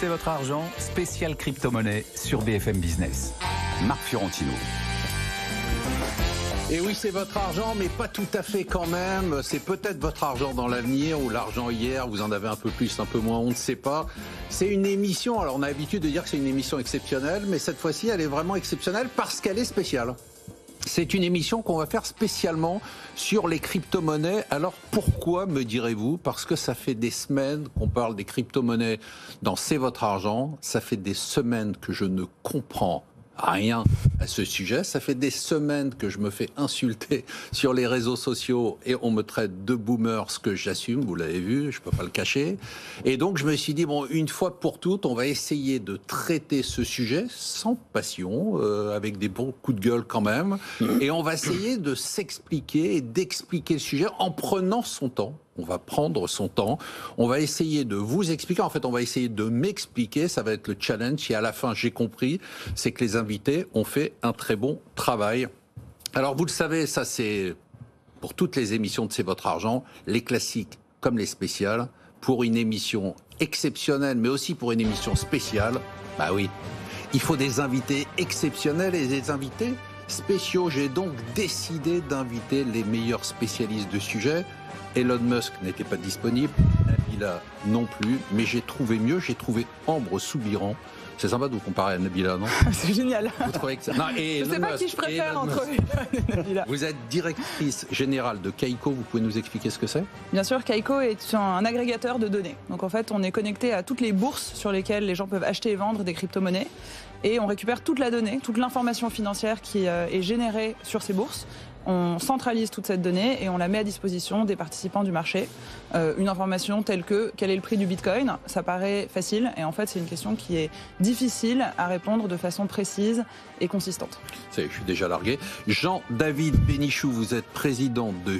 C'est votre argent, spécial crypto-monnaie sur BFM Business. Marc Fiorentino. Et oui, c'est votre argent, mais pas tout à fait quand même. C'est peut-être votre argent dans l'avenir ou l'argent hier. Vous en avez un peu plus, un peu moins, on ne sait pas. C'est une émission, alors on a l'habitude de dire que c'est une émission exceptionnelle, mais cette fois-ci, elle est vraiment exceptionnelle parce qu'elle est spéciale. C'est une émission qu'on va faire spécialement sur les crypto-monnaies. Alors pourquoi, me direz-vous? Parce que ça fait des semaines qu'on parle des crypto-monnaies dans C'est votre argent. Ça fait des semaines que je ne comprends rien à ce sujet. Ça fait des semaines que je me fais insulter sur les réseaux sociaux et on me traite de boomer, ce que j'assume, vous l'avez vu, je ne peux pas le cacher. Et donc je me suis dit, bon, une fois pour toutes, on va essayer de traiter ce sujet sans passion, avec des bons coups de gueule quand même, et on va essayer de s'expliquer et d'expliquer le sujet en prenant son temps. On va prendre son temps, on va essayer de vous expliquer, en fait on va essayer de m'expliquer, ça va être le challenge, et à la fin j'ai compris, c'est que les invités ont fait un très bon travail. Alors vous le savez, ça c'est pour toutes les émissions de C'est votre argent, les classiques comme les spéciales, pour une émission exceptionnelle mais aussi pour une émission spéciale, bah oui, il faut des invités exceptionnels et des invités spéciaux. J'ai donc décidé d'inviter les meilleurs spécialistes de sujet. Elon Musk n'était pas disponible, Nabila non plus, mais j'ai trouvé mieux, j'ai trouvé Ambre Soubiran. C'est sympa de vous comparer à Nabila, non? C'est génial. Vous trouvez que ça... Non, et je ne sais pas qui je préfère entre eux et Nabila. Vous êtes directrice générale de Kaiko, vous pouvez nous expliquer ce que c'est? Bien sûr, Kaiko est un agrégateur de données. Donc en fait, on est connecté à toutes les bourses sur lesquelles les gens peuvent acheter et vendre des crypto-monnaies. Et on récupère toute la donnée, toute l'information financière qui est générée sur ces bourses. On centralise toute cette donnée et on la met à disposition des participants du marché. Une information telle que quel est le prix du Bitcoin, ça paraît facile et en fait c'est une question qui est difficile à répondre de façon précise et consistante. Je suis déjà largué. Jean-David Bénichou, vous êtes président de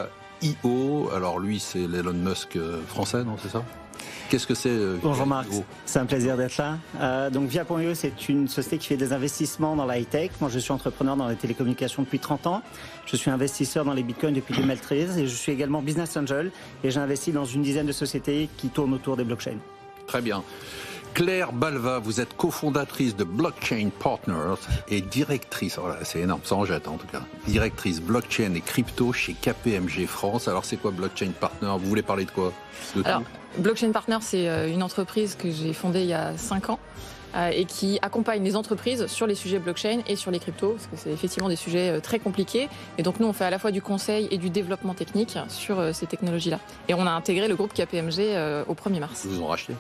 Via.io. Alors lui c'est l'Elon Musk français, non, c'est ça? Qu'est-ce que c'est Bonjour Marc, c'est un plaisir d'être là. Donc Via.io, c'est une société qui fait des investissements dans la high-tech. Moi, je suis entrepreneur dans les télécommunications depuis 30 ans. Je suis investisseur dans les bitcoins depuis 2013 et je suis également business angel et j'ai investi dans une dizaine de sociétés qui tournent autour des blockchains. Très bien. Claire Balva, vous êtes cofondatrice de Blockchain Partners et directrice, voilà, c'est énorme, ça en jette en tout cas, directrice blockchain et crypto chez KPMG France. Alors c'est quoi Blockchain Partners? Vous voulez parler de quoi? Alors, Blockchain Partners, c'est une entreprise que j'ai fondée il y a 5 ans et qui accompagne les entreprises sur les sujets blockchain et sur les cryptos, parce que c'est effectivement des sujets très compliqués. Et donc nous, on fait à la fois du conseil et du développement technique sur ces technologies-là. Et on a intégré le groupe KPMG au 1er mars. Ils vous ont racheté?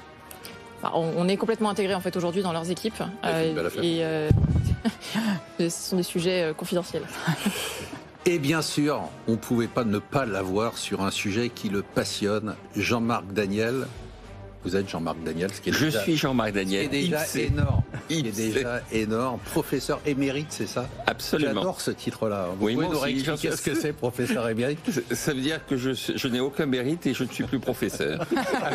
On est complètement intégré en fait aujourd'hui dans leurs équipes ce sont des sujets confidentiels. Et bien sûr, on ne pouvait pas ne pas l'avoir sur un sujet qui le passionne, Jean-Marc Daniel. Vous êtes Jean-Marc Daniel, Je suis Jean-Marc Daniel. Ce qui est déjà énorme. Ce qui est déjà énorme. Professeur émérite, c'est ça? Absolument. J'adore ce titre-là. Vous oui, pouvez nous réexpliquer ce que c'est, professeur émérite? Ça veut dire que je n'ai aucun mérite et je ne suis plus professeur.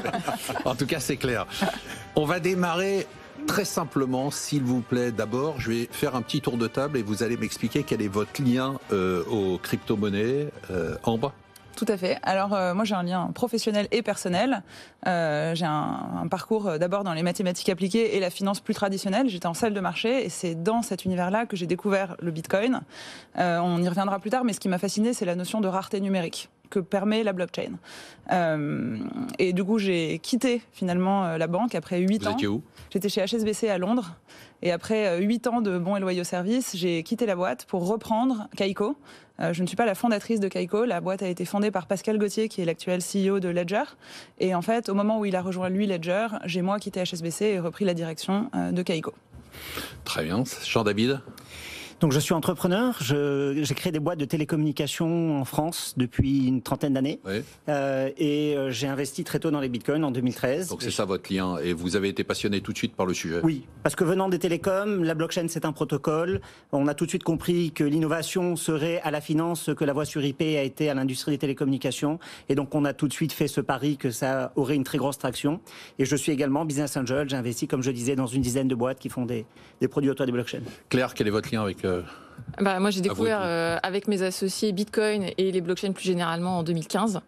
En tout cas, c'est clair. On va démarrer très simplement, s'il vous plaît. D'abord, je vais faire un petit tour de table et vous allez m'expliquer quel est votre lien aux crypto-monnaies. Ambre? Tout à fait. Alors moi j'ai un lien professionnel et personnel. J'ai un parcours d'abord dans les mathématiques appliquées et la finance plus traditionnelle. J'étais en salle de marché et c'est dans cet univers-là que j'ai découvert le Bitcoin. On y reviendra plus tard, mais ce qui m'a fasciné, c'est la notion de rareté numérique que permet la blockchain. Et du coup, j'ai quitté finalement la banque après 8 ans. Vous étiez où? J'étais chez HSBC à Londres. Et après 8 ans de bons et loyaux services, j'ai quitté la boîte pour reprendre Kaiko. Je ne suis pas la fondatrice de Kaiko. La boîte a été fondée par Pascal Gauthier, qui est l'actuel CEO de Ledger. Et en fait, au moment où il a rejoint lui Ledger, j'ai moi quitté HSBC et repris la direction de Kaiko. Très bien. Jean-David? Donc je suis entrepreneur, j'ai créé des boîtes de télécommunications en France depuis une trentaine d'années. Oui. Et j'ai investi très tôt dans les bitcoins en 2013. Donc c'est ça votre lien, et vous avez été passionné tout de suite par le sujet. Oui, parce que venant des télécoms, la blockchain c'est un protocole. On a tout de suite compris que l'innovation serait à la finance ce que la voie sur IP a été à l'industrie des télécommunications. Et donc on a tout de suite fait ce pari que ça aurait une très grosse traction. Et je suis également business angel, j'ai investi comme je disais dans une dizaine de boîtes qui font des produits autour des blockchains. Claire, quel est votre lien avec... Moi j'ai découvert avec mes associés Bitcoin et les blockchains plus généralement en 2015.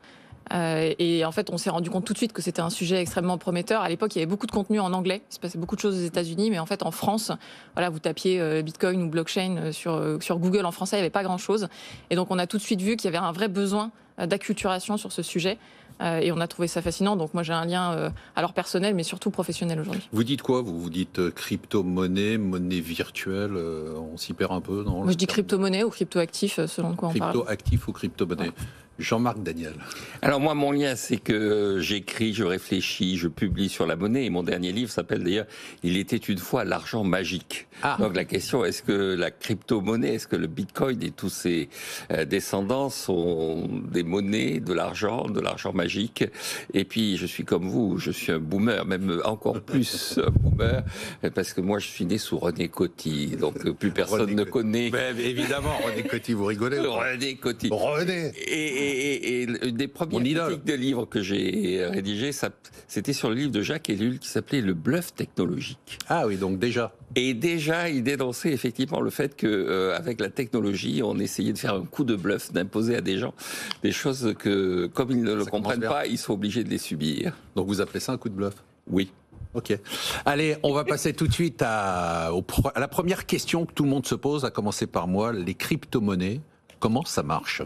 Et en fait, on s'est rendu compte tout de suite que c'était un sujet extrêmement prometteur. À l'époque, il y avait beaucoup de contenu en anglais. Il se passait beaucoup de choses aux États-Unis, mais en fait, en France, voilà, vous tapiez Bitcoin ou blockchain sur Google en français, il n'y avait pas grand-chose. Et donc, on a tout de suite vu qu'il y avait un vrai besoin d'acculturation sur ce sujet. Et on a trouvé ça fascinant. Donc moi, j'ai un lien alors personnel, mais surtout professionnel aujourd'hui. Vous dites quoi? Vous dites crypto-monnaie, monnaie virtuelle, on s'y perd un peu, non? Moi, je dis crypto-monnaie ou crypto-actif, selon de quoi on parle. Crypto-actif ou crypto-monnaie. Ouais. Jean-Marc Daniel. Alors moi, mon lien, c'est que j'écris, je réfléchis, je publie sur la monnaie. Et mon dernier livre s'appelle d'ailleurs « Il était une fois l'argent magique ». Donc la question, est-ce que la crypto-monnaie, est-ce que le Bitcoin et tous ses descendants sont des monnaies, de l'argent magique? Et puis, je suis comme vous, je suis un boomer, même encore plus un boomer, parce que moi, je suis né sous René Coty. Donc plus personne ne connaît. Mais évidemment, René Coty, vous rigolez? René Coty. René. Et une des premières critiques de livres que j'ai rédigé, c'était sur le livre de Jacques Ellul qui s'appelait Le bluff technologique. Ah oui, donc déjà. Et déjà, il dénonçait effectivement le fait que, avec la technologie, on essayait de faire un coup de bluff, d'imposer à des gens des choses que, comme ils ne le comprennent pas, ils sont obligés de les subir. Donc vous appelez ça un coup de bluff? Oui. Ok. Allez, on va passer tout de suite à la première question que tout le monde se pose, à commencer par moi, les crypto-monnaies. Comment ça marche?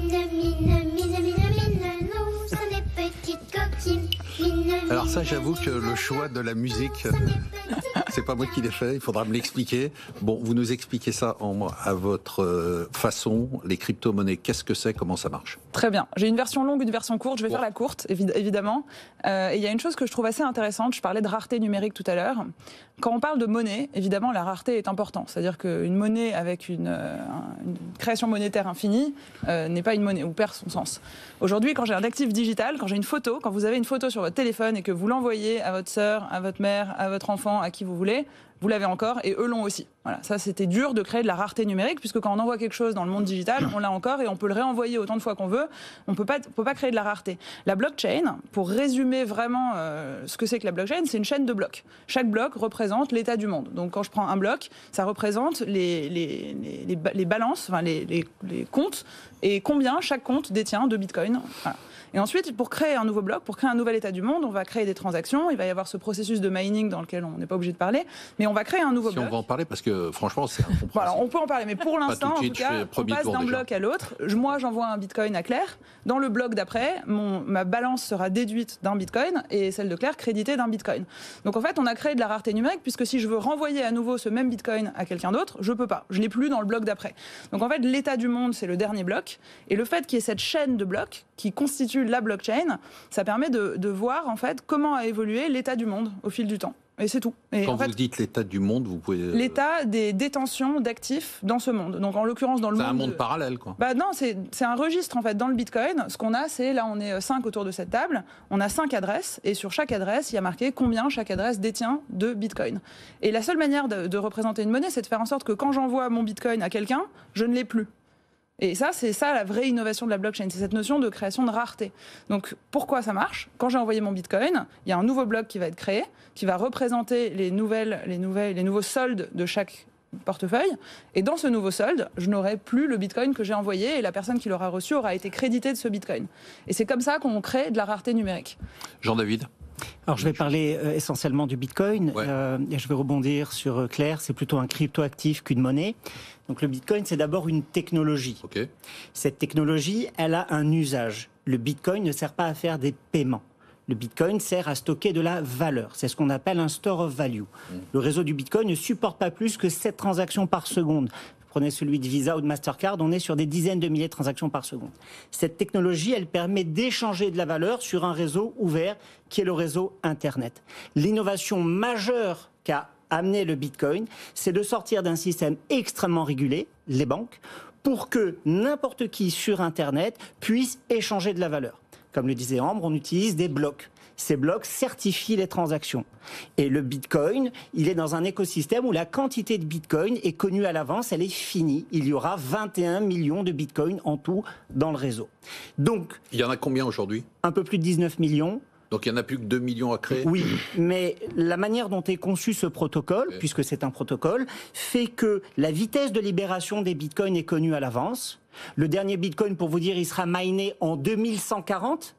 Alors ça, j'avoue que le choix de la musique, c'est pas moi qui l'ai fait, il faudra me l'expliquer. Bon, vous nous expliquez ça à votre façon, les crypto-monnaies, qu'est-ce que c'est, comment ça marche? Très bien. J'ai une version longue, une version courte, je vais faire la courte, évidemment. Et il y a une chose que je trouve assez intéressante, je parlais de rareté numérique tout à l'heure. Quand on parle de monnaie, évidemment, la rareté est importante. C'est-à-dire qu'une monnaie avec une création monétaire infinie n'est pas une monnaie, ou perd son sens. Aujourd'hui, quand j'ai un actif digital, quand j'ai une photo, quand vous avez une photo sur votre téléphone et que vous l'envoyez à votre sœur, à votre mère, à votre enfant, à qui vous voulez, vous l'avez encore et eux l'ont aussi. Voilà, ça c'était dur de créer de la rareté numérique puisque quand on envoie quelque chose dans le monde digital, on l'a encore et on peut le réenvoyer autant de fois qu'on veut. On peut pas créer de la rareté. La blockchain, pour résumer vraiment ce que c'est que la blockchain, c'est une chaîne de blocs. Chaque bloc représente l'état du monde. Donc quand je prends un bloc, ça représente les balances, enfin les comptes et combien chaque compte détient de Bitcoin. Voilà. Et ensuite, pour créer un nouveau bloc, pour créer un nouvel état du monde, on va créer des transactions. Il va y avoir ce processus de mining dans lequel on n'est pas obligé de parler, mais on va créer un nouveau bloc. Si on va en parler, parce que franchement, c'est incompréhensible. Voilà, on peut en parler, mais pour l'instant, en tout cas, on passe d'un bloc à l'autre. Moi, j'envoie un Bitcoin à Claire. Dans le bloc d'après, ma balance sera déduite d'un Bitcoin et celle de Claire créditée d'un Bitcoin. Donc en fait, on a créé de la rareté numérique, puisque si je veux renvoyer à nouveau ce même Bitcoin à quelqu'un d'autre, je peux pas. Je l'ai plus dans le bloc d'après. Donc en fait, l'état du monde, c'est le dernier bloc. Et le fait qu'il y ait cette chaîne de blocs qui constitue la blockchain, ça permet de voir en fait comment a évolué l'état du monde au fil du temps. Et c'est tout. Et quand en fait, vous dites l'état du monde, vous pouvez... L'état des détentions d'actifs dans ce monde. Donc en l'occurrence dans le monde... C'est un monde parallèle, quoi. Bah non, c'est un registre en fait. Dans le Bitcoin, ce qu'on a, c'est, là on est 5 autour de cette table, on a 5 adresses, et sur chaque adresse, il y a marqué combien chaque adresse détient de Bitcoin. Et la seule manière de représenter une monnaie, c'est de faire en sorte que quand j'envoie mon Bitcoin à quelqu'un, je ne l'ai plus. Et ça, c'est ça la vraie innovation de la blockchain, c'est cette notion de création de rareté. Donc pourquoi ça marche? Quand j'ai envoyé mon Bitcoin, il y a un nouveau bloc qui va être créé, qui va représenter les nouveaux soldes de chaque portefeuille. Et dans ce nouveau solde, je n'aurai plus le Bitcoin que j'ai envoyé et la personne qui l'aura reçu aura été créditée de ce Bitcoin. Et c'est comme ça qu'on crée de la rareté numérique. Jean-David? Alors je vais parler essentiellement du Bitcoin et je vais rebondir sur Claire, c'est plutôt un cryptoactif qu'une monnaie. Donc le Bitcoin, c'est d'abord une technologie. Okay. Cette technologie, elle a un usage. Le Bitcoin ne sert pas à faire des paiements. Le Bitcoin sert à stocker de la valeur. C'est ce qu'on appelle un store of value. Le réseau du Bitcoin ne supporte pas plus que 7 transactions par seconde. Prenez celui de Visa ou de Mastercard, on est sur des dizaines de milliers de transactions par seconde. Cette technologie, elle permet d'échanger de la valeur sur un réseau ouvert qui est le réseau Internet. L'innovation majeure qu'a amené le Bitcoin, c'est de sortir d'un système extrêmement régulé, les banques, pour que n'importe qui sur Internet puisse échanger de la valeur. Comme le disait Ambre, on utilise des blocs. Ces blocs certifient les transactions. Et le Bitcoin, il est dans un écosystème où la quantité de Bitcoin est connue à l'avance, elle est finie. Il y aura 21 millions de Bitcoin en tout dans le réseau. Donc, il y en a combien aujourd'hui? Un peu plus de 19 millions. Donc il n'y en a plus que 2 millions à créer? Oui, mais la manière dont est conçu ce protocole, puisque c'est un protocole, fait que la vitesse de libération des bitcoins est connue à l'avance. Le dernier bitcoin, pour vous dire, il sera miné en 2140.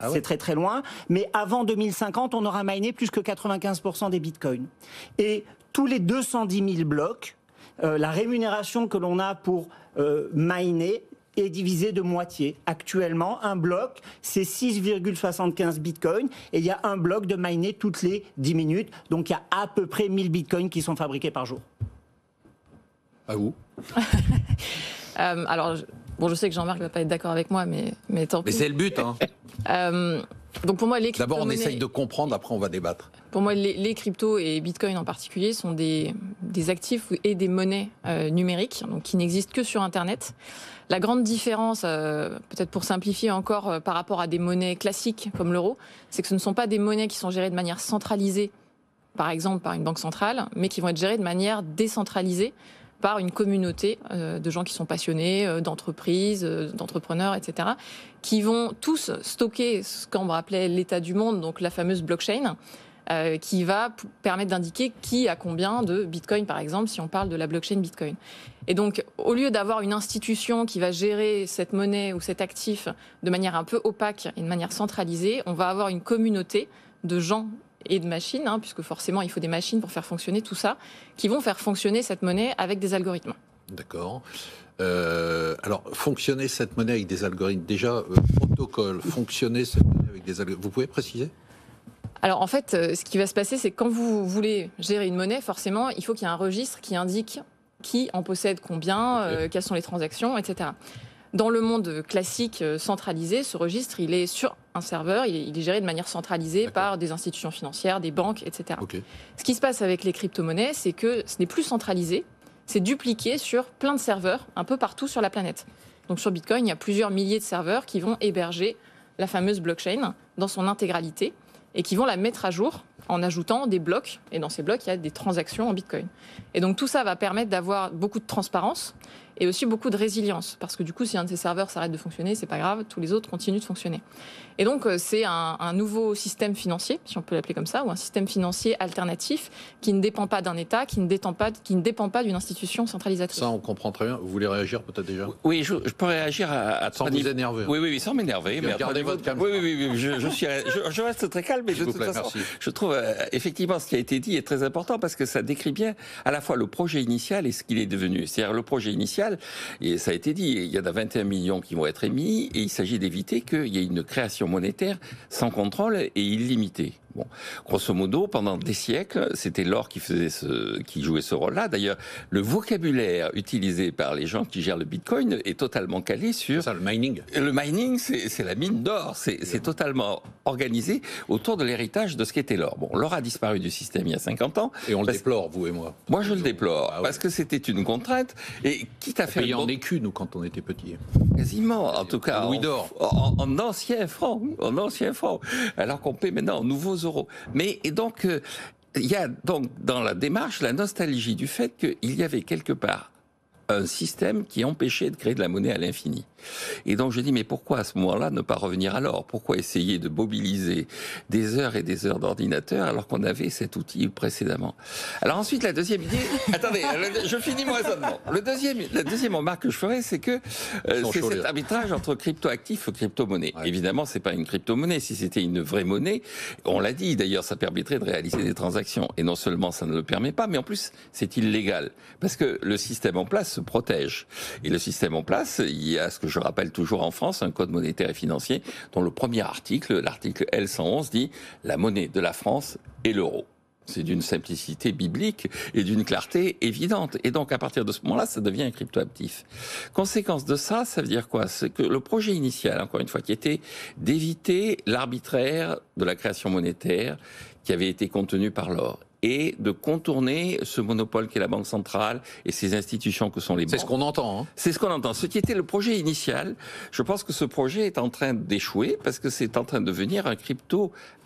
c'est très très loin. Mais avant 2050, on aura miné plus que 95% des bitcoins. Et tous les 210 000 blocs, la rémunération que l'on a pour miner est divisée de moitié. Actuellement, un bloc, c'est 6,75 bitcoins et il y a un bloc de miné toutes les 10 minutes. Donc il y a à peu près 1000 bitcoins qui sont fabriqués par jour. À vous. Alors, je sais que Jean-Marc ne va pas être d'accord avec moi, mais tant pis. Mais c'est le but, hein. Donc pour moi, les D'abord, on essaye de comprendre, après on va débattre. Pour moi, les cryptos et Bitcoin en particulier sont des actifs et des monnaies numériques, donc qui n'existent que sur Internet. La grande différence, peut-être pour simplifier encore, par rapport à des monnaies classiques comme l'euro, c'est que ce ne sont pas des monnaies qui sont gérées de manière centralisée, par exemple par une banque centrale, mais qui vont être gérées de manière décentralisée par une communauté de gens qui sont passionnés, d'entreprises, d'entrepreneurs, etc., qui vont tous stocker ce qu'on appelait l'état du monde, donc la fameuse blockchain, qui va permettre d'indiquer qui a combien de bitcoin, par exemple, si on parle de la blockchain bitcoin. Et donc, au lieu d'avoir une institution qui va gérer cette monnaie ou cet actif de manière un peu opaque et de manière centralisée, on va avoir une communauté de gens et de machines, puisque forcément il faut des machines pour faire fonctionner tout ça, qui vont faire fonctionner cette monnaie avec des algorithmes. D'accord. Alors, fonctionner cette monnaie avec des algorithmes, déjà, protocole, fonctionner cette monnaie avec des algorithmes, vous pouvez préciser ? Alors en fait, ce qui va se passer, c'est que quand vous voulez gérer une monnaie, forcément, il faut qu'il y ait un registre qui indique qui en possède combien, quelles sont les transactions, etc. Dans le monde classique centralisé, ce registre, il est sur un serveur, il est géré de manière centralisée par des institutions financières, des banques, etc. Ce qui se passe avec les crypto-monnaies, c'est que ce n'est plus centralisé, c'est dupliqué sur plein de serveurs, un peu partout sur la planète. Donc sur Bitcoin, il y a plusieurs milliers de serveurs qui vont héberger la fameuse blockchain dans son intégralité et qui vont la mettre à jour en ajoutant des blocs. Et dans ces blocs, il y a des transactions en Bitcoin. Et donc tout ça va permettre d'avoir beaucoup de transparence et aussi beaucoup de résilience. Parce que du coup, si un de ces serveurs s'arrête de fonctionner, c'est pas grave, tous les autres continuent de fonctionner. Et donc c'est un nouveau système financier, si on peut l'appeler comme ça, ou un système financier alternatif qui ne dépend pas d'un État, qui ne dépend pas d'une institution centralisatrice. Ça, on comprend très bien. Vous voulez réagir peut-être déjà ? Oui, je peux réagir à sans vous énerver. Oui, sans m'énerver. Mais gardez votre calme. Oui, je reste très calme, mais de toute façon, je trouve effectivement ce qui a été dit est très important parce que ça décrit bien à la fois le projet initial et ce qu'il est devenu. C'est-à-dire le projet initial, et ça a été dit, il y en a 21 millions qui vont être émis et il s'agit d'éviter qu'il y ait une création monétaire sans contrôle et illimitée. Bon, grosso modo, pendant des siècles, c'était l'or qui jouait ce rôle-là. D'ailleurs, le vocabulaire utilisé par les gens qui gèrent le Bitcoin est totalement calé sur... C'est ça, le mining. Le mining, c'est la mine d'or. C'est totalement organisé autour de l'héritage de ce qu'était l'or. Bon, l'or a disparu du système il y a 50 ans. Et on le déplore, vous et moi. Moi, je le déplore, parce que c'était une contrainte. Et quitte à faire... Payé en écus, nous, quand on était petits. Quasiment, en tout cas. Louis d'or. En anciens francs. Alors qu'on paie maintenant en nouveaux euros. Mais et donc, il y a donc dans la démarche la nostalgie du fait qu'il y avait quelque part un système qui empêchait de créer de la monnaie à l'infini. Et donc je dis, mais pourquoi à ce moment-là ne pas revenir à l'or ? Pourquoi essayer de mobiliser des heures et des heures d'ordinateur alors qu'on avait cet outil précédemment ? Alors ensuite, la deuxième idée... Attendez, je finis mon raisonnement. La deuxième remarque que je ferai, c'est que c'est cet arbitrage entre crypto-actifs et crypto-monnaie. Ouais. Évidemment, c'est pas une crypto-monnaie. Si c'était une vraie monnaie, on l'a dit d'ailleurs, ça permettrait de réaliser des transactions. Et non seulement ça ne le permet pas, mais en plus, c'est illégal. Parce que le système en place se protège. Et le système en place, il y a ce que je rappelle toujours en France, un code monétaire et financier dont le premier article, l'article L111, dit « La monnaie de la France est l'euro ». C'est d'une simplicité biblique et d'une clarté évidente. Et donc, à partir de ce moment-là, ça devient un cryptoactif. Conséquence de ça, ça veut dire quoi ? C'est que le projet initial, encore une fois, qui était d'éviter l'arbitraire de la création monétaire qui avait été contenu par l'or, et de contourner ce monopole qu'est la Banque centrale et ces institutions que sont les banques. C'est ce qu'on entend. Hein. C'est ce qu'on entend. Ce qui était le projet initial, je pense que ce projet est en train d'échouer parce que c'est en train de devenir un crypto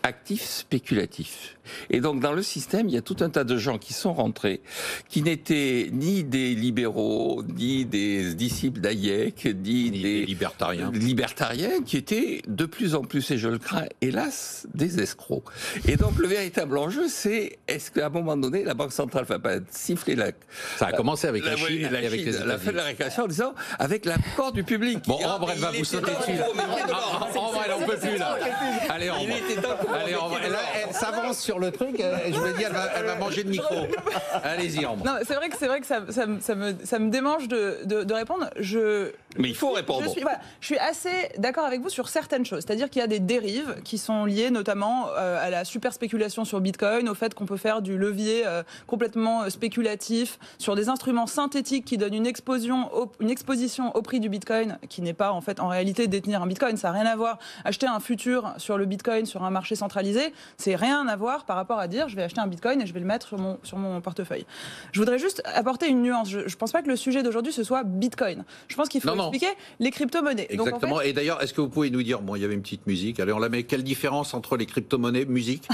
actif spéculatif. Et donc, dans le système, il y a tout un tas de gens qui sont rentrés, qui n'étaient ni des libéraux, ni des disciples d'Hayek, ni des libertariens, qui étaient de plus en plus, et je le crains, hélas, des escrocs. Et donc, le véritable enjeu, c'est est-ce qu'à un moment donné, la Banque centrale va pas siffler Ça a commencé avec la Chine et avec les États-Unis. La fin de la récréation en disant avec l'accord du public. Bon, Ambre, elle va vous sauter dessus. Ambre, elle n'en peut plus, là. Allez, Ambre. Allez, Ambre. Là, elle s'avance sur le truc. Je vous l'ai dit, elle va manger le micro. Allez-y, Ambre. Non, c'est vrai que ça me démange de répondre. Mais il faut répondre. Je suis assez d'accord avec vous sur certaines choses. C'est-à-dire qu'il y a des dérives qui sont liées notamment à la super spéculation sur Bitcoin, au fait qu'on peut faire du levier complètement spéculatif sur des instruments synthétiques qui donnent une exposition au prix du Bitcoin qui n'est pas en fait en réalité détenir un Bitcoin. Ça n'a rien à voir. Acheter un futur sur le Bitcoin sur un marché centralisé, c'est rien à voir par rapport à dire je vais acheter un Bitcoin et je vais le mettre sur mon portefeuille. Je voudrais juste apporter une nuance. Je ne pense pas que le sujet d'aujourd'hui ce soit Bitcoin. Je pense qu'il faut expliquer les crypto-monnaies. Exactement. Donc, en fait... Et d'ailleurs, est-ce que vous pouvez nous dire, il y avait une petite musique, allez, on la met, quelle différence entre les crypto-monnaies, musique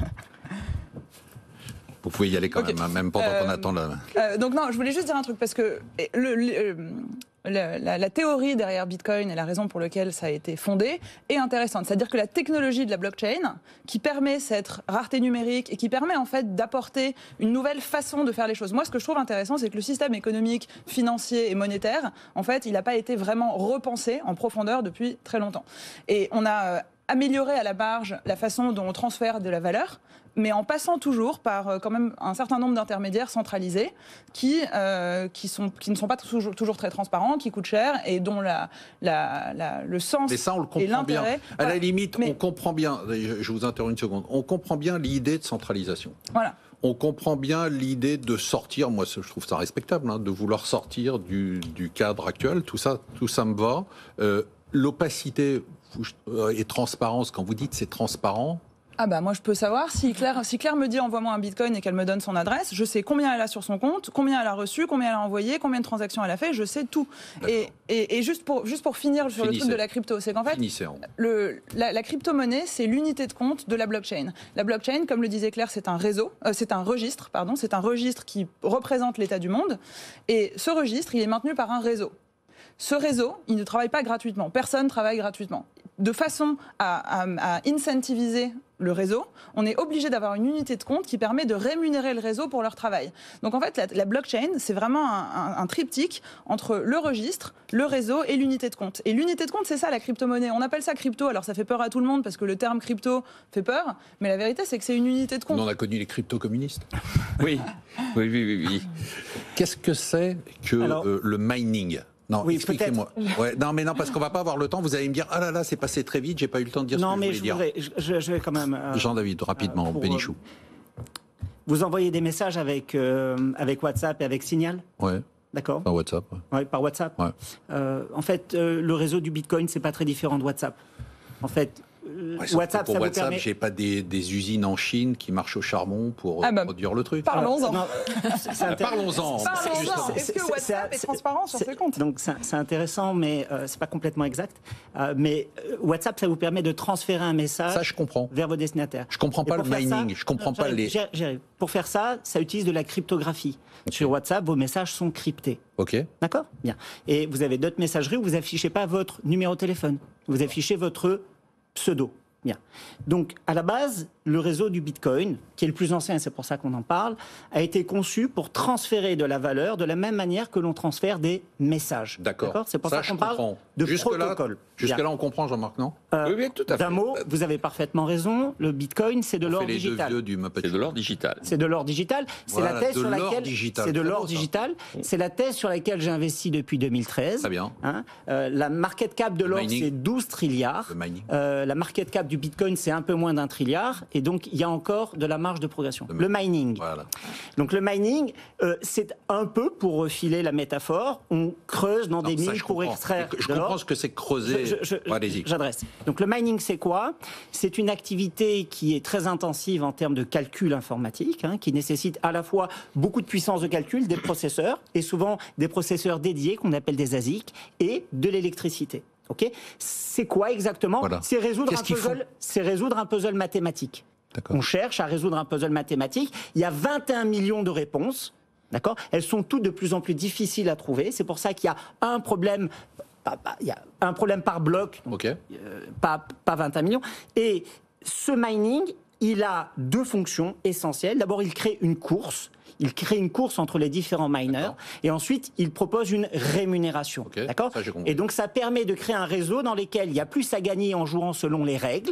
Vous pouvez y aller quand même, hein, même pendant qu'on attend là. Donc non, je voulais juste dire un truc, parce que la théorie derrière Bitcoin et la raison pour laquelle ça a été fondé est intéressante. C'est-à-dire que la technologie de la blockchain, qui permet cette rareté numérique et qui permet en fait d'apporter une nouvelle façon de faire les choses. Moi, ce que je trouve intéressant, c'est que le système économique, financier et monétaire, en fait, il n'a pas été vraiment repensé en profondeur depuis très longtemps. Et on a amélioré à la marge la façon dont on transfère de la valeur, mais en passant toujours par quand même un certain nombre d'intermédiaires centralisés qui ne sont pas toujours très transparents, qui coûtent cher et dont le sens mais ça, on le comprend et l'intérêt... bien. À la limite, on comprend bien, je vous interromps une seconde, on comprend bien l'idée de centralisation. Voilà. On comprend bien l'idée de sortir, moi je trouve ça respectable, hein, de vouloir sortir du cadre actuel, tout ça me va. L'opacité et transparence, quand vous dites c'est transparent... Ah bah moi je peux savoir, si Claire me dit envoie-moi un Bitcoin et qu'elle me donne son adresse, je sais combien elle a sur son compte, combien elle a reçu, combien elle a envoyé, combien de transactions elle a fait, je sais tout. Et juste pour finir sur le truc de la crypto, c'est qu'en fait la crypto-monnaie c'est l'unité de compte de la blockchain. La blockchain, comme le disait Claire, c'est un registre qui représente l'état du monde, et ce registre il est maintenu par un réseau. Ce réseau, il ne travaille pas gratuitement. Personne ne travaille gratuitement. De façon à incentiviser le réseau, on est obligé d'avoir une unité de compte qui permet de rémunérer le réseau pour leur travail. Donc en fait, la blockchain, c'est vraiment un triptyque entre le registre, le réseau et l'unité de compte. Et l'unité de compte, c'est ça la crypto-monnaie. On appelle ça crypto, alors ça fait peur à tout le monde parce que le terme crypto fait peur, mais la vérité, c'est que c'est une unité de compte. On a connu les crypto-communistes. Oui. Qu'est-ce que c'est que le mining ? Non, oui, expliquez-moi. Ouais, non, parce qu'on va pas avoir le temps. Vous allez me dire, ah là là, c'est passé très vite, j'ai pas eu le temps de dire ce que je voulais dire. Je vais quand même. Jean-David, rapidement, Bénichou. Vous envoyez des messages avec WhatsApp et avec Signal ? Ouais. D'accord. Par WhatsApp. Ouais, par WhatsApp. Ouais. En fait, le réseau du Bitcoin, c'est pas très différent de WhatsApp. En fait. WhatsApp, pour ça WhatsApp, vous permet... j'ai pas des usines en Chine qui marchent au charbon pour produire le truc. Parlons-en. Parlons-en. Est-ce que WhatsApp est transparent sur ses comptes ? Donc c'est intéressant, mais c'est pas complètement exact. Mais WhatsApp, ça vous permet de transférer un message vers vos destinataires. Je comprends pas le mining. Je comprends pas les. Pour faire ça, ça utilise de la cryptographie. Okay. Sur WhatsApp, vos messages sont cryptés. Ok. D'accord ? Bien. Et vous avez d'autres messageries où vous affichez pas votre numéro de téléphone. Vous affichez votre pseudo. Bien. Donc, à la base, le réseau du Bitcoin, qui est le plus ancien, et c'est pour ça qu'on en parle, a été conçu pour transférer de la valeur de la même manière que l'on transfère des messages. D'accord. C'est pour ça qu'on parle de protocole. Jusque-là, on comprend, Jean-Marc, non ? Oui, tout à fait. D'un mot, vous avez parfaitement raison. Le Bitcoin, c'est de l'or digital. C'est de l'or digital. C'est de l'or digital. C'est la thèse sur laquelle. C'est de l'or digital. C'est la thèse sur laquelle j'ai investi depuis 2013. Très bien. La market cap de l'or, c'est 12 trilliards. La market cap du Bitcoin, c'est un peu moins d'1 trilliard. Et donc, il y a encore de la marge de progression. Le mining. Voilà. Donc, le mining, c'est un peu, pour refiler la métaphore, on creuse dans des mines pour extraire. Je comprends ce que c'est creuser. Allez-y. J'adresse. Donc, le mining, c'est quoi ? C'est une activité qui est très intensive en termes de calcul informatique, qui nécessite à la fois beaucoup de puissance de calcul, des processeurs, et souvent des processeurs dédiés qu'on appelle des ASIC, et de l'électricité. Ok, c'est quoi exactement? C'est résoudre un puzzle mathématique. On cherche à résoudre un puzzle mathématique. Il y a 21 millions de réponses. D'accord? Elles sont toutes de plus en plus difficiles à trouver. C'est pour ça qu'il y a un problème. Il y a un problème par bloc, pas 21 millions. Et ce mining, il a deux fonctions essentielles. D'abord, il crée une course. Il crée une course entre les différents miners et ensuite il propose une rémunération. D'accord ? Et donc ça permet de créer un réseau dans lequel il y a plus à gagner en jouant selon les règles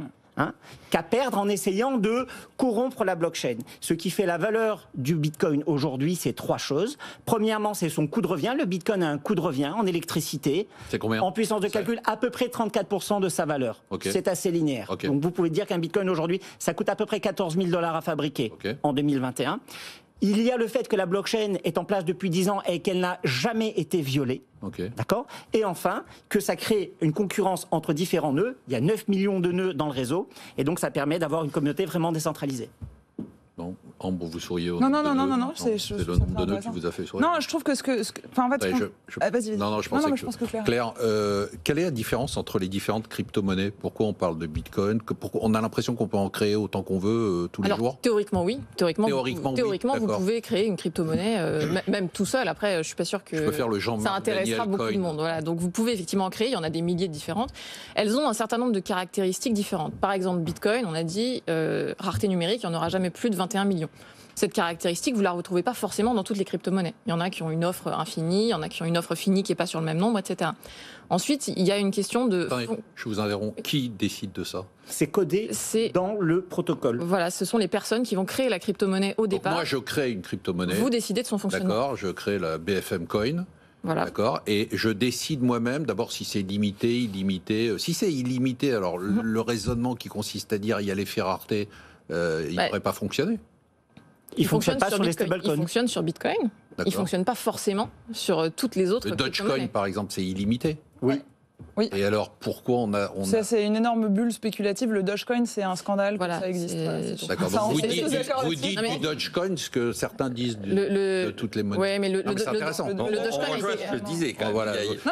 qu'à perdre en essayant de corrompre la blockchain. Ce qui fait la valeur du Bitcoin aujourd'hui, c'est trois choses. Premièrement, c'est son coût de revient. Le Bitcoin a un coût de revient en électricité. C'est combien ? En puissance de calcul, à peu près 34% de sa valeur. C'est assez linéaire. Donc vous pouvez dire qu'un Bitcoin aujourd'hui, ça coûte à peu près 14 000 $ à fabriquer en 2021. Il y a le fait que la blockchain est en place depuis 10 ans et qu'elle n'a jamais été violée. D'accord ? Et enfin, que ça crée une concurrence entre différents nœuds. Il y a 9 millions de nœuds dans le réseau. Et donc, ça permet d'avoir une communauté vraiment décentralisée. Non, Ambre, vous souriez au non, c'est le nombre de nœuds qui vous a fait sourire. Non, je trouve que enfin, en fait, vas-y. Non, je pense que Claire, quelle est la différence entre les différentes crypto-monnaies ? Pourquoi on parle de Bitcoin ? On a l'impression qu'on peut en créer autant qu'on veut tous les jours ? Théoriquement, oui. Théoriquement, vous pouvez créer une crypto-monnaie, même tout seul. Après, je suis pas sûr que ça intéressera beaucoup de monde. Voilà. Donc, vous pouvez effectivement en créer. Il y en a des milliers de différentes. Elles ont un certain nombre de caractéristiques différentes. Par exemple, Bitcoin, on a dit rareté numérique, il n'y en aura jamais plus de 21 millions. Cette caractéristique, vous ne la retrouvez pas forcément dans toutes les crypto-monnaies. Il y en a qui ont une offre infinie, il y en a qui ont une offre finie qui n'est pas sur le même nombre, etc. Ensuite, il y a une question de... Attendez, je vous interromps. Qui décide de ça ? C'est codé dans le protocole. Voilà, ce sont les personnes qui vont créer la crypto-monnaie au départ. Donc moi, je crée une crypto-monnaie. Vous décidez de son fonctionnement. D'accord, je crée la BFM Coin. Voilà. D'accord. Et je décide moi-même, d'abord, si c'est limité, illimité. Si c'est illimité, alors le raisonnement qui consiste à dire il y a l'effet rareté, il ne pourrait pas fonctionner. Il fonctionne pas sur les stablecoins. Il fonctionne sur Bitcoin. Il ne fonctionne pas forcément sur toutes les autres. Le Dogecoin, par exemple, c'est illimité. Oui. Et alors, pourquoi on a... C'est une énorme bulle spéculative. Le Dogecoin, c'est un scandale que ça existe. D'accord. Donc vous dites du Dogecoin ce que certains disent de toutes les monnaies. Oui, mais c'est intéressant. Le Dogecoin, je le disais quand même. Voilà.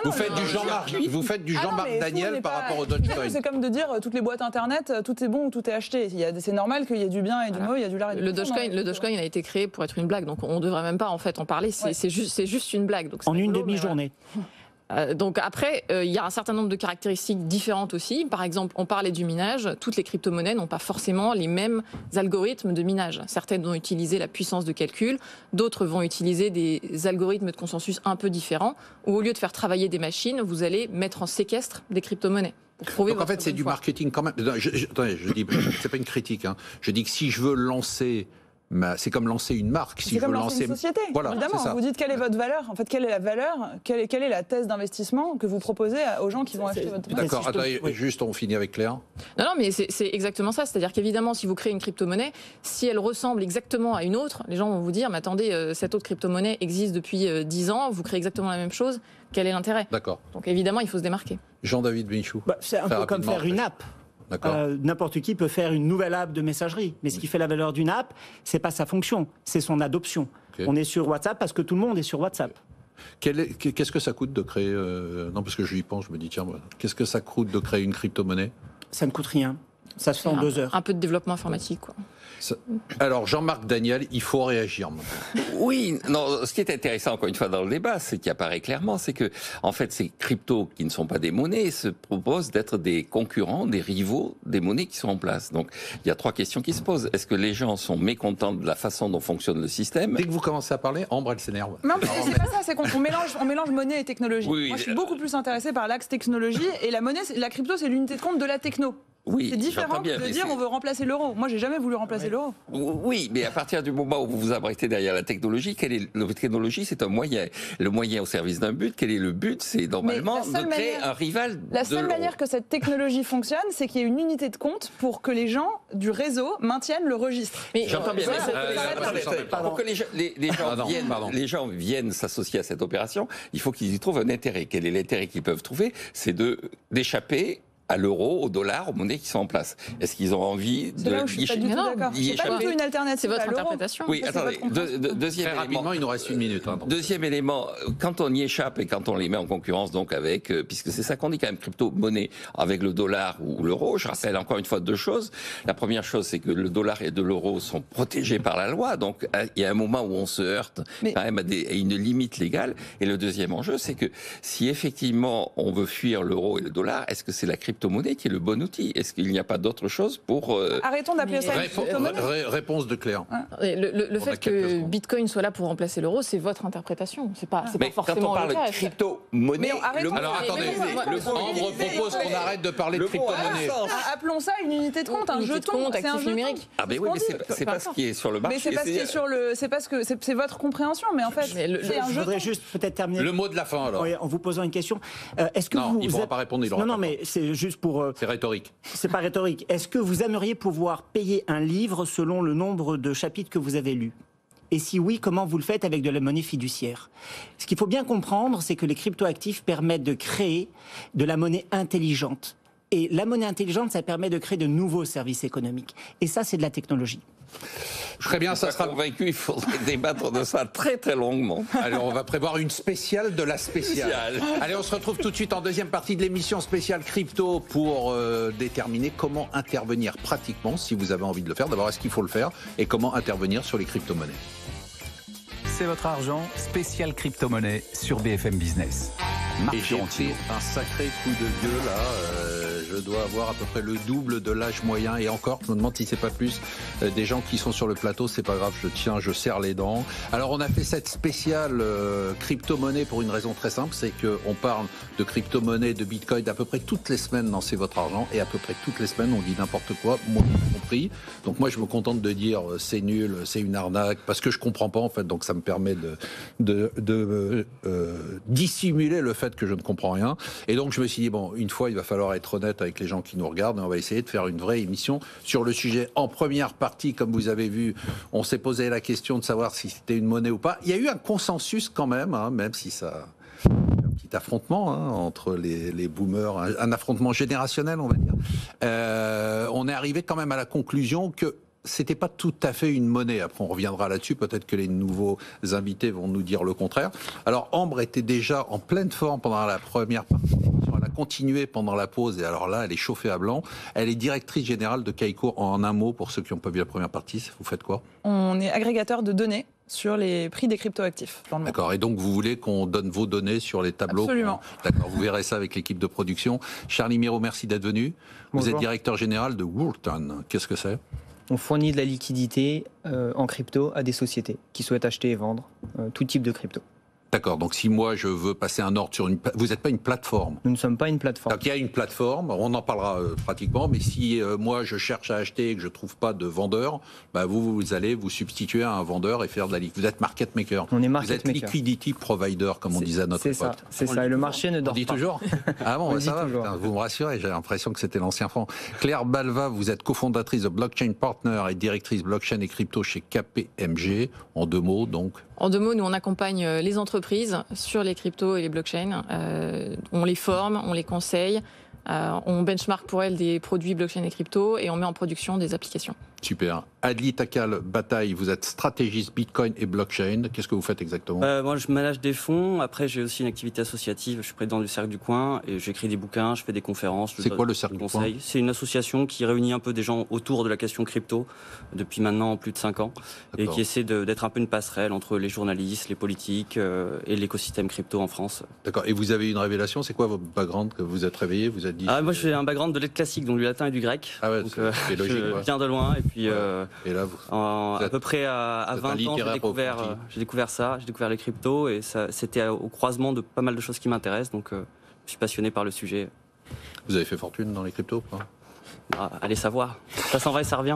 Vous faites du Jean-Marc Daniel par rapport au Dogecoin. C'est comme de dire toutes les boîtes internet, tout est bon ou tout est acheté. C'est normal qu'il y ait du bien et du mauvais, il y a du lard et du Le Dogecoin a été créé pour être une blague, donc on ne devrait même pas en fait en parler. C'est juste une blague. En une demi-journée. Donc après, il y a un certain nombre de caractéristiques différentes aussi. Par exemple, on parlait du minage. Toutes les crypto-monnaies n'ont pas forcément les mêmes algorithmes de minage. Certaines vont utiliser la puissance de calcul, d'autres vont utiliser des algorithmes de consensus un peu différents, où au lieu de faire travailler des machines, vous allez mettre en séquestre des crypto-monnaies. Donc en fait, c'est du marketing quand même. Attendez, je dis, c'est pas une critique. Je dis que si je veux lancer... c'est comme lancer une marque. C'est comme lancer une société. Voilà, évidemment, vous dites quelle est votre valeur. En fait, quelle est la valeur, quelle est la thèse d'investissement que vous proposez aux gens qui vont acheter votre marque. D'accord, attendez, juste on finit avec Claire. Non, mais c'est exactement ça. C'est-à-dire qu'évidemment, si vous créez une crypto-monnaie, si elle ressemble exactement à une autre, les gens vont vous dire, mais attendez, cette autre crypto-monnaie existe depuis 10 ans, vous créez exactement la même chose, quel est l'intérêt ? D'accord. Donc évidemment, il faut se démarquer. Jean-David Benichou. C'est un peu comme faire une app. N'importe qui peut faire une nouvelle app de messagerie. Mais ce qui fait la valeur d'une app, c'est pas sa fonction, c'est son adoption. On est sur WhatsApp parce que tout le monde est sur WhatsApp. Qu'est-ce que ça coûte de créer... Non, parce que je y pense, je me dis, tiens, qu'est-ce que ça coûte de créer une crypto-monnaie ? Ça ne coûte rien. Ça se fait en 2 heures. Un peu de développement informatique, quoi. Alors, Jean-Marc Daniel, il faut réagir maintenant. Oui, non, ce qui est intéressant, encore une fois, dans le débat, c'est qui apparaît clairement, c'est que, en fait, ces cryptos qui ne sont pas des monnaies se proposent d'être des concurrents, des rivaux des monnaies qui sont en place. Donc, il y a 3 questions qui se posent. Est-ce que les gens sont mécontents de la façon dont fonctionne le système ? Dès que vous commencez à parler, Ambre, elle s'énerve. Non, c'est pas ça, c'est qu'on mélange monnaie et technologie. Oui, moi, je suis beaucoup plus intéressée par l'axe technologie, et la crypto, c'est l'unité de compte de la techno. Oui, c'est différent de dire on veut remplacer l'euro. Moi, j'ai jamais voulu remplacer l'euro. Oui, mais à partir du moment où vous vous abritez derrière la technologie, la technologie, c'est un moyen. Le moyen au service d'un but, quel est le but ? C'est normalement de créer un rival. La seule manière que cette technologie fonctionne, c'est qu'il y ait une unité de compte pour que les gens du réseau maintiennent le registre. Mais j'entends bien. Pour que les gens viennent s'associer à cette opération, il faut qu'ils y trouvent un intérêt. Quel est l'intérêt qu'ils peuvent trouver ? C'est d'échapper à l'euro, au dollar, aux monnaies qui sont en place. Est-ce qu'ils ont envie C'est là où je suis pas du tout d'accord. C'est pas du tout une alternative. C'est votre à l'euro. interprétation. Oui, attendez. Deuxième Très élément. rapidement, il nous reste une minute. Deuxième élément, quand on y échappe et quand on les met en concurrence donc avec, puisque c'est ça qu'on dit quand même, crypto-monnaie avec le dollar ou l'euro, je rappelle encore une fois deux choses. La première chose, c'est que le dollar et de l'euro sont protégés par la loi, donc il y a un moment où on se heurte quand même à une limite légale. Et le deuxième enjeu, c'est que si effectivement on veut fuir l'euro et le dollar, est-ce que c'est la crypto-monnaie qui est le bon outil? Est-ce qu'il n'y a pas d'autre chose pour... Arrêtons d'appeler ça une crypto-monnaie. Réponse de Claire. Le fait que Bitcoin soit là pour remplacer l'euro, c'est votre interprétation. C'est pas forcément quand on parle le cas. de crypto-monnaie... Alors attendez, Ambre propose qu'on arrête de parler de crypto-monnaie. Appelons ça une unité de compte, un Unité de jeton, compte, c'est un actif jeton. numérique. Ah ben oui, mais c'est pas ce qui est sur le marché. Mais c'est pas ce qui est sur le, c'est votre compréhension, mais en fait, c'est un Je jeton. voudrais juste peut-être terminer. Le mot de la fin alors. Oui, en vous posant une question. Est-ce que Non, vous il ne pourra pas répondre. Non, mais c'est juste pour. C'est rhétorique. C'est pas rhétorique. Est-ce que vous aimeriez pouvoir payer un livre selon le nombre de chapitres que vous avez lus? Et si oui, comment vous le faites avec de la monnaie fiduciaire? Ce qu'il faut bien comprendre, c'est que les cryptoactifs permettent de créer de la monnaie intelligente. Et la monnaie intelligente, ça permet de créer de nouveaux services économiques. Et ça, c'est de la technologie. Très bien, ça sera convaincu, il faudrait débattre de ça très très longuement. Alors on va prévoir une spéciale de la spéciale. Allez, on se retrouve tout de suite en deuxième partie de l'émission spéciale crypto pour déterminer comment intervenir pratiquement, si vous avez envie de le faire. D'abord, est-ce qu'il faut le faire et comment intervenir sur les crypto-monnaies. C'est votre argent, spécial crypto-monnaie sur BFM Business. Marc Et j'ai Fiorentino. fait un sacré coup de gueule là. Je dois avoir à peu près le double de l'âge moyen et encore, je me demande si c'est pas plus des gens qui sont sur le plateau. C'est pas grave, je serre les dents. Alors on a fait cette spéciale crypto-monnaie pour une raison très simple, c'est qu'on parle de crypto-monnaie, de Bitcoin à peu près toutes les semaines dans C'est votre argent et à peu près toutes les semaines on dit n'importe quoi, moi compris. Donc moi je me contente de dire c'est nul, c'est une arnaque parce que je comprends pas en fait. Donc ça me permet de dissimuler le fait que je ne comprends rien. Et donc je me suis dit bon, une fois il va falloir être honnête avec les gens qui nous regardent et on va essayer de faire une vraie émission sur le sujet. En première partie, comme vous avez vu, on s'est posé la question de savoir si c'était une monnaie ou pas. Il y a eu un consensus quand même, hein, même si ça... un petit affrontement entre les boomers, un affrontement générationnel on va dire. On est arrivé quand même à la conclusion que c'était pas tout à fait une monnaie. Après, on reviendra là-dessus. Peut-être que les nouveaux invités vont nous dire le contraire. Alors, Ambre était déjà en pleine forme pendant la première partie de l'émission. Elle a continué pendant la pause. Et alors là, elle est chauffée à blanc. Elle est directrice générale de Kaiko. En un mot, pour ceux qui n'ont pas vu la première partie, vous faites quoi? On est agrégateur de données sur les prix des cryptoactifs dans le monde. D'accord. Et donc, vous voulez qu'on donne vos données sur les tableaux? Absolument. D'accord. Vous verrez ça avec l'équipe de production. Charlie Miro, merci d'être venu. Bonjour. Vous êtes directeur général de Woolton. Qu'est-ce que c'est? On fournit de la liquidité en crypto à des sociétés qui souhaitent acheter et vendre tout type de crypto. D'accord, donc si moi je veux passer un ordre sur une... Vous n'êtes pas une plateforme? Nous ne sommes pas une plateforme. Donc il y a une plateforme, on en parlera pratiquement, mais si moi je cherche à acheter et que je ne trouve pas de vendeur, bah vous allez vous substituer à un vendeur et faire de la liquidité. Vous êtes market maker. On est market Vous êtes maker. liquidity provider, comme on disait à notre époque. C'est ça, et le marché ne On dort dit pas. toujours? Ah bon, On bah, dit ça va, toujours. putain, vous me rassurez, j'ai l'impression que c'était l'ancien franc. Claire Balva, vous êtes cofondatrice de Blockchain Partner et directrice blockchain et crypto chez KPMG. En deux mots, donc. En deux mots, nous, on accompagne les entreprises sur les cryptos et les blockchains. On les forme, on les conseille, on benchmark pour elles des produits blockchain et crypto et on met en production des applications. Super. Adli Takal Bataille, vous êtes stratégiste Bitcoin et blockchain. Qu'est-ce que vous faites exactement? Moi, je manage des fonds. Après, j'ai aussi une activité associative. Je suis président du Cercle du Coin et j'écris des bouquins, je fais des conférences. C'est quoi le Cercle du Coin? C'est une association qui réunit un peu des gens autour de la question crypto depuis maintenant plus de 5 ans et qui essaie d'être un peu une passerelle entre les journalistes, les politiques et l'écosystème crypto en France. D'accord. Et vous avez une révélation? C'est quoi votre background que vous êtes réveillé? Vous êtes dit? Moi, j'ai un background de lettres classiques, donc du latin et du grec. Ah ouais, donc, c'est logique. je Ouais. viens de loin et puis. Et là, à peu près à vous êtes un 20 ans, littéraire j'ai découvert ça, j'ai découvert les cryptos et c'était au croisement de pas mal de choses qui m'intéressent, donc je suis passionné par le sujet. Vous avez fait fortune dans les cryptos, quoi? Allez savoir, ça s'en va et ça revient.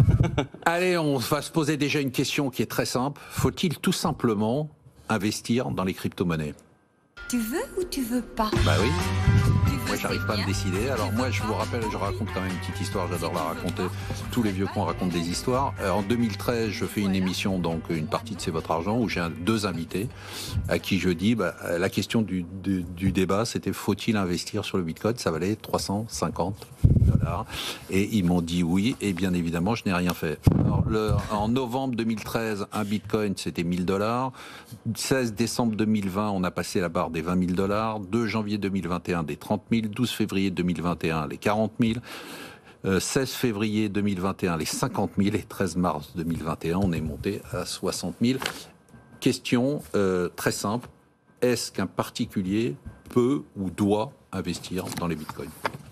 Allez, on va se poser déjà une question qui est très simple. Faut-il tout simplement investir dans les crypto-monnaies? Tu veux ou tu veux pas? Bah oui. Tu veux Moi, j'arrive pas à me décider. Alors moi, je vous rappelle, je raconte quand même une petite histoire. J'adore la raconter. Tous les vieux cons racontent des histoires. En 2013, je fais une émission, donc une partie de C'est votre argent, où j'ai deux invités à qui je dis, la question du débat, c'était faut-il investir sur le Bitcoin? Ça valait 350 $. Et ils m'ont dit oui. Et bien évidemment, je n'ai rien fait. Alors, en novembre 2013, un Bitcoin, c'était 1 000 $. 16 décembre 2020, on a passé la barre des 20 000 $. 2 janvier 2021, des 30 000. 12 février 2021, les 40 000. 16 février 2021, les 50 000. Et 13 mars 2021, on est monté à 60 000. Question très simple. Est-ce qu'un particulier peut ou doit investir dans les bitcoins?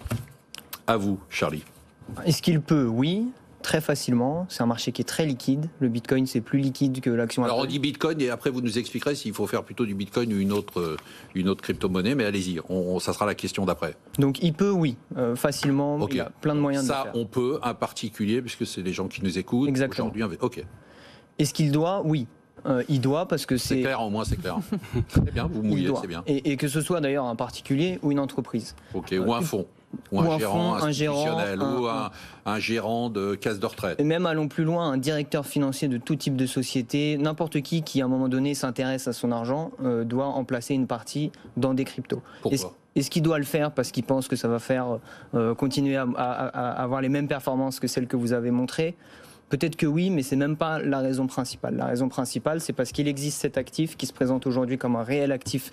À vous, Charlie. Est-ce qu'il peut? Oui. Très facilement, c'est un marché qui est très liquide. Le Bitcoin, c'est plus liquide que l'action. Alors on dit Bitcoin et après vous nous expliquerez s'il faut faire plutôt du Bitcoin ou une autre crypto-monnaie, mais allez-y, ça sera la question d'après. Donc il peut, oui, facilement, okay. Il y a plein de moyens de le faire. Ça, on peut, un particulier, puisque c'est les gens qui nous écoutent. Exactement. Aujourd'hui, ok. Est-ce qu'il doit? Oui. Il doit parce que c'est... C'est clair, au moins c'est clair. C'est bien, vous mouillez, c'est bien. Et que ce soit d'ailleurs un particulier ou une entreprise. Ok, ou un fonds. Ou un gérant institutionnel, ou un gérant de caisse de retraite. Et même allons plus loin, un directeur financier de tout type de société, n'importe qui à un moment donné s'intéresse à son argent, doit en placer une partie dans des cryptos. Pourquoi ? Est-ce qu'il doit le faire parce qu'il pense que ça va faire continuer à avoir les mêmes performances que celles que vous avez montrées ? Peut-être que oui, mais c'est même pas la raison principale. La raison principale, c'est parce qu'il existe cet actif qui se présente aujourd'hui comme un réel actif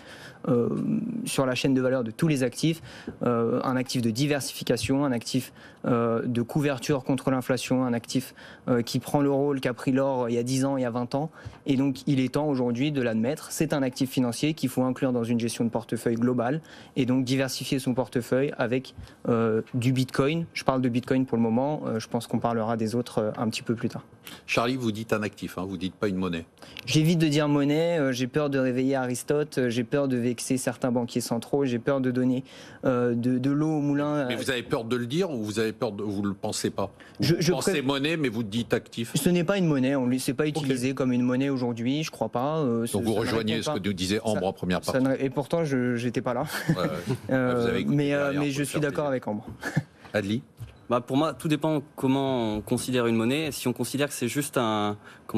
sur la chaîne de valeur de tous les actifs, un actif de diversification, un actif de couverture contre l'inflation, un actif qui prend le rôle qu'a pris l'or il y a 10 ans, il y a 20 ans. Et donc, il est temps aujourd'hui de l'admettre. C'est un actif financier qu'il faut inclure dans une gestion de portefeuille globale et donc diversifier son portefeuille avec du Bitcoin. Je parle de Bitcoin pour le moment. Je pense qu'on parlera des autres un petit peu plus tard. Charlie, vous dites un actif, hein, vous dites pas une monnaie. J'évite de dire monnaie, j'ai peur de réveiller Aristote, j'ai peur de vexer certains banquiers centraux, j'ai peur de donner de l'eau au moulin. Mais vous avez peur de le dire ou vous avez peur de vous le pensez pas? Vous pensez monnaie, mais vous dites actif. Ce n'est pas une monnaie, on ne s'est pas utilisé comme une monnaie aujourd'hui, je crois pas. Donc vous rejoignez ce que nous disait Ambre en première partie. Et pourtant, je n'étais pas là. Ouais. Mais je suis d'accord avec Ambre. Adli? Pour moi, tout dépend comment on considère une monnaie. Si on considère que c'est juste un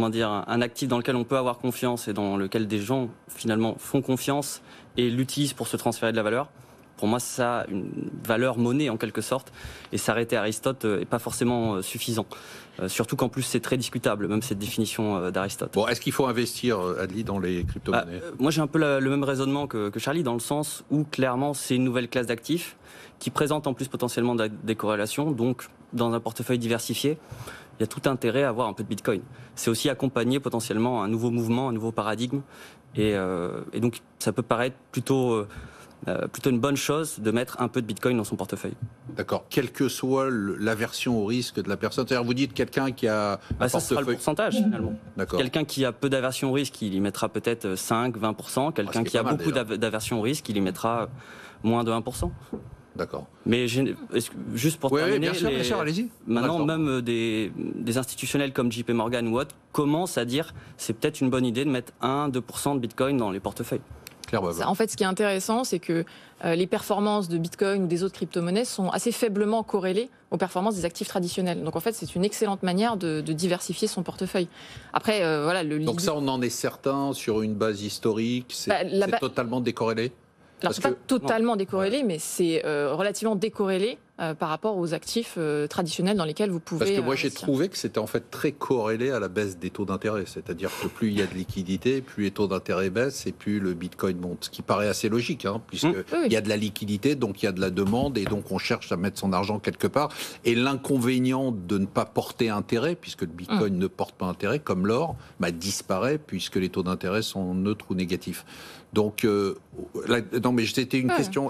actif dans lequel on peut avoir confiance et dans lequel des gens finalement font confiance et l'utilisent pour se transférer de la valeur, pour moi, ça a une valeur monnaie en quelque sorte. Et s'arrêter à Aristote n'est pas forcément suffisant. Surtout qu'en plus, c'est très discutable, même cette définition d'Aristote. Bon, est-ce qu'il faut investir, Adli, dans les crypto-monnaies? Moi, j'ai un peu le même raisonnement que Charlie, dans le sens où, clairement, c'est une nouvelle classe d'actifs qui présente en plus potentiellement des corrélations. Donc, dans un portefeuille diversifié, il y a tout intérêt à avoir un peu de Bitcoin. C'est aussi accompagner potentiellement un nouveau mouvement, un nouveau paradigme. Et donc, ça peut paraître plutôt une bonne chose de mettre un peu de Bitcoin dans son portefeuille. D'accord. Quelle que soit l'aversion au risque de la personne. C'est-à-dire, vous dites quelqu'un qui a un ça sera le pourcentage, finalement. D'accord. Quelqu'un qui a peu d'aversion au risque, il y mettra peut-être 5-20%. Quelqu'un qui a beaucoup d'aversion au risque, il y mettra moins de 1%. D'accord. Mais juste pour terminer, bien sûr, allez-y. Maintenant, même des institutionnels comme JP Morgan ou autres commencent à dire c'est peut-être une bonne idée de mettre 1-2% de Bitcoin dans les portefeuilles. En fait, ce qui est intéressant, c'est que les performances de Bitcoin ou des autres crypto-monnaies sont assez faiblement corrélées aux performances des actifs traditionnels. Donc en fait, c'est une excellente manière de diversifier son portefeuille. Après, voilà, donc ça, on en est certain sur une base historique, c'est totalement décorrélé? Alors, c'est pas totalement décorrélé, mais c'est relativement décorrélé par rapport aux actifs traditionnels dans lesquels vous pouvez... Parce que moi, j'ai trouvé que c'était en fait très corrélé à la baisse des taux d'intérêt. C'est-à-dire que plus il y a de liquidité, plus les taux d'intérêt baissent et plus le Bitcoin monte. Ce qui paraît assez logique, hein, puisqu'il y a de la liquidité, donc il y a de la demande et donc on cherche à mettre son argent quelque part. Et l'inconvénient de ne pas porter intérêt, puisque le Bitcoin ne porte pas intérêt, comme l'or, disparaît puisque les taux d'intérêt sont neutres ou négatifs. Donc, non, mais c'était une question.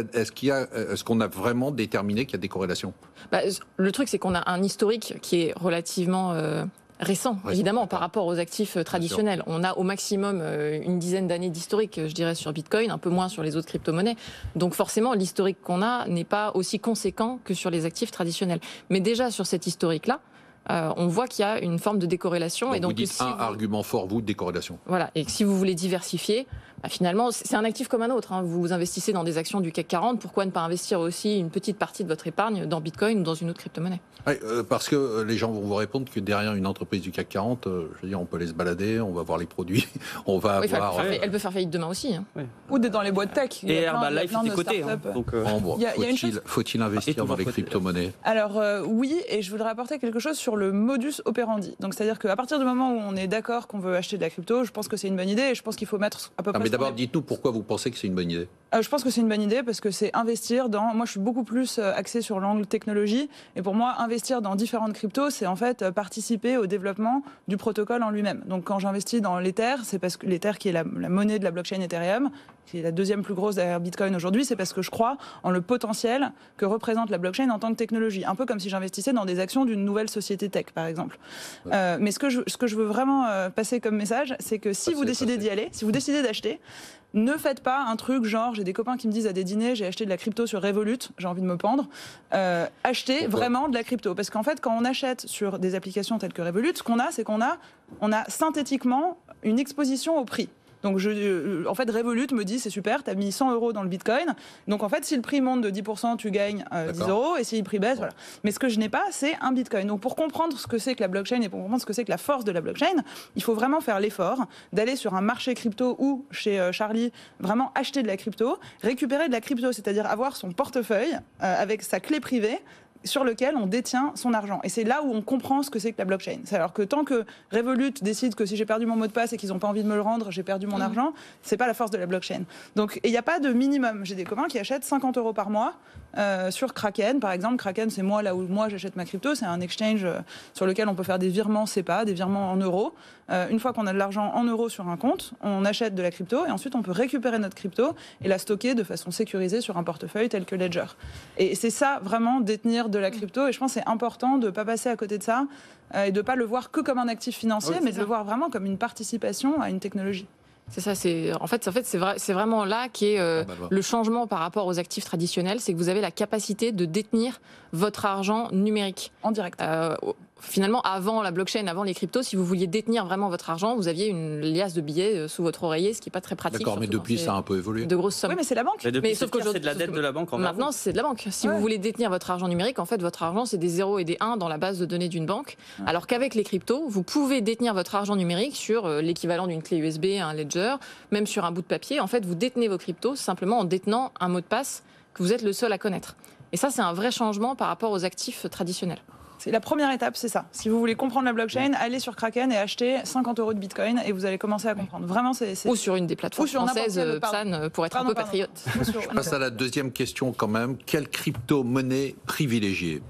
Est-ce qu'on a vraiment déterminé qu'il y a des corrélations? Le truc, c'est qu'on a un historique qui est relativement récent, évidemment, par rapport aux actifs traditionnels. On a au maximum une dizaine d'années d'historique, je dirais, sur Bitcoin, un peu moins sur les autres crypto-monnaies. Donc forcément, l'historique qu'on a n'est pas aussi conséquent que sur les actifs traditionnels. Mais déjà, sur cet historique-là, on voit qu'il y a une forme de décorrélation. Donc vous dites argument fort, vous, de décorrélation. Voilà, et que si vous voulez diversifier, finalement, c'est un actif comme un autre. Vous investissez dans des actions du CAC 40, pourquoi ne pas investir aussi une petite partie de votre épargne dans Bitcoin ou dans une autre crypto-monnaie? Oui, parce que les gens vont vous répondre que derrière une entreprise du CAC 40, je veux dire, on peut aller se balader, on va voir les produits, on va avoir... Elle peut faire faillite demain aussi. Oui. Ou dans les boîtes tech. Et Herbalife est côté. Faut-il investir dans les crypto-monnaies? Alors oui, et je voudrais apporter quelque chose sur le modus operandi. Donc c'est-à-dire qu'à partir du moment où on est d'accord qu'on veut acheter de la crypto, je pense que c'est une bonne idée et je pense qu'il faut mettre à peu près... Mais d'abord, dites-nous pourquoi vous pensez que c'est une bonne idée. Je pense que c'est une bonne idée parce que c'est investir dans... Moi, je suis beaucoup plus axée sur l'angle technologie. Et pour moi, investir dans différentes cryptos, c'est en fait participer au développement du protocole en lui-même. Donc quand j'investis dans l'Ether, c'est parce que l'Ether, qui est la monnaie de la blockchain Ethereum, qui est la deuxième plus grosse derrière Bitcoin aujourd'hui, c'est parce que je crois en le potentiel que représente la blockchain en tant que technologie. Un peu comme si j'investissais dans des actions d'une nouvelle société tech, par exemple. Ouais. Mais ce que je veux vraiment passer comme message, c'est que si vous décidez d'y aller, si vous décidez d'acheter, ne faites pas un truc genre, j'ai des copains qui me disent à des dîners, j'ai acheté de la crypto sur Revolut, j'ai envie de me pendre. Achetez vraiment de la crypto. Parce qu'en fait, quand on achète sur des applications telles que Revolut, ce qu'on a, c'est qu'on a synthétiquement une exposition au prix. Donc, en fait, Revolut me dit, c'est super, tu as mis 100 € dans le Bitcoin. Donc, en fait, si le prix monte de 10%, tu gagnes 10 €. Et si le prix baisse, voilà. Mais ce que je n'ai pas, c'est un Bitcoin. Donc, pour comprendre ce que c'est que la blockchain et pour comprendre ce que c'est que la force de la blockchain, il faut vraiment faire l'effort d'aller sur un marché crypto ou chez Charlie, vraiment acheter de la crypto, récupérer de la crypto, c'est-à-dire avoir son portefeuille avec sa clé privée, sur lequel on détient son argent. Et c'est là où on comprend ce que c'est que la blockchain. C'est alors que tant que Revolut décide que si j'ai perdu mon mot de passe et qu'ils n'ont pas envie de me le rendre, j'ai perdu mon argent, c'est pas la force de la blockchain. Donc, il n'y a pas de minimum. J'ai des copains qui achètent 50 € par mois sur Kraken, par exemple. Kraken, c'est là où moi j'achète ma crypto. C'est un exchange sur lequel on peut faire des virements SEPA, des virements en euros. Une fois qu'on a de l'argent en euros sur un compte, on achète de la crypto et ensuite on peut récupérer notre crypto et la stocker de façon sécurisée sur un portefeuille tel que Ledger. Et c'est ça, vraiment, détenir de la crypto. Et je pense que c'est important de ne pas passer à côté de ça et de ne pas le voir que comme un actif financier, mais de le voir vraiment comme une participation à une technologie. C'est ça, en fait c'est vraiment là qu'est le changement par rapport aux actifs traditionnels, c'est que vous avez la capacité de détenir votre argent numérique. En direct. Finalement, avant la blockchain, avant les cryptos, si vous vouliez détenir vraiment votre argent, vous aviez une liasse de billets sous votre oreiller, ce qui n'est pas très pratique. D'accord, mais depuis, ça a un peu évolué. De grosses sommes. Oui, mais c'est la banque. Mais sauf que c'est de la dette de la banque. Maintenant, c'est de la banque. Si vous voulez détenir votre argent numérique, en fait, votre argent, c'est des 0 et des 1 dans la base de données d'une banque. Alors qu'avec les cryptos, vous pouvez détenir votre argent numérique sur l'équivalent d'une clé USB, un ledger, même sur un bout de papier. En fait, vous détenez vos cryptos simplement en détenant un mot de passe que vous êtes le seul à connaître. Et ça, c'est un vrai changement par rapport aux actifs traditionnels. C'est la première étape, c'est ça. Si vous voulez comprendre la blockchain, allez sur Kraken et achetez 50 € de Bitcoin et vous allez commencer à comprendre. Vraiment, c'est... Ou sur une des plateformes françaises, PSAN, pour être un peu patriote. Je passe à la deuxième question quand même. Quelle crypto-monnaie privilégiée?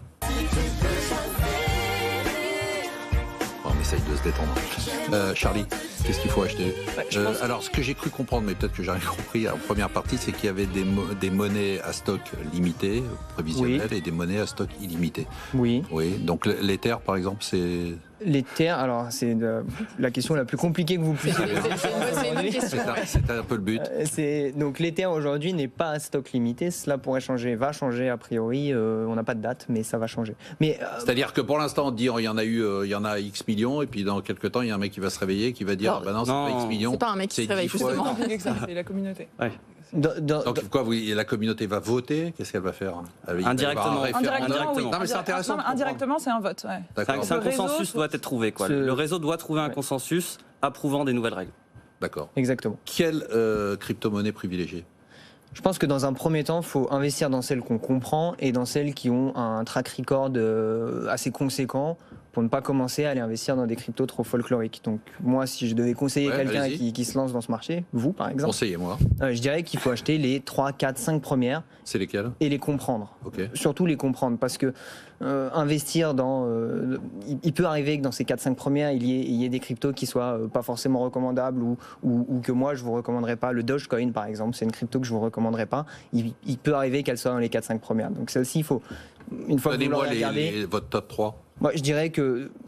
On essaye de se détendre. Charlie, qu'est-ce qu'il faut acheter? Alors, ce que j'ai cru comprendre, mais peut-être que j'ai rien compris en première partie, c'est qu'il y avait des monnaies à stock limité, prévisionnelles, et des monnaies à stock illimité. Oui. Oui. Donc l'Ether, par exemple, c'est... L'Ether, alors c'est la question la plus compliquée que vous puissiez poser. C'est un peu le but. Donc l'Ether aujourd'hui n'est pas à stock limité. Cela pourrait changer, va changer a priori. On n'a pas de date, mais ça va changer. C'est-à-dire que pour l'instant, on dit il y en a X millions, et puis dans quelques temps, il y a un mec qui va se réveiller, qui va dire non, c'est pas X millions. C'est pas un mec qui se réveille justement. C'est la communauté. Ouais. Donc quoi, la communauté va voter? Qu'est-ce qu'elle va faire? Indirectement. Oui. Non, mais c'est intéressant. Indirectement, c'est un vote. Ouais. C'est un consensus doit être trouvé. Le réseau doit trouver un consensus approuvant des nouvelles règles. D'accord. Exactement. Quelle crypto-monnaie privilégiée? Je pense que dans un premier temps, il faut investir dans celles qu'on comprend et dans celles qui ont un track record assez conséquent pour ne pas commencer à aller investir dans des cryptos trop folkloriques. Donc moi, si je devais conseiller quelqu'un qui se lance dans ce marché, vous par exemple, conseillez-moi. Je dirais qu'il faut acheter les 3, 4, 5 premières. C'est lesquelles? Et les comprendre. Okay. Surtout les comprendre, parce que investir dans... il peut arriver que dans ces 4-5 premières, il y ait des cryptos qui soient pas forcément recommandables ou que moi, je vous recommanderais pas. Le Dogecoin, par exemple, c'est une crypto que je vous recommanderais pas. Il peut arriver qu'elle soit dans les 4-5 premières. Donc celle-ci, il faut... Une fois que vous l'aurez regardé... votre top 3. Moi, je dirais que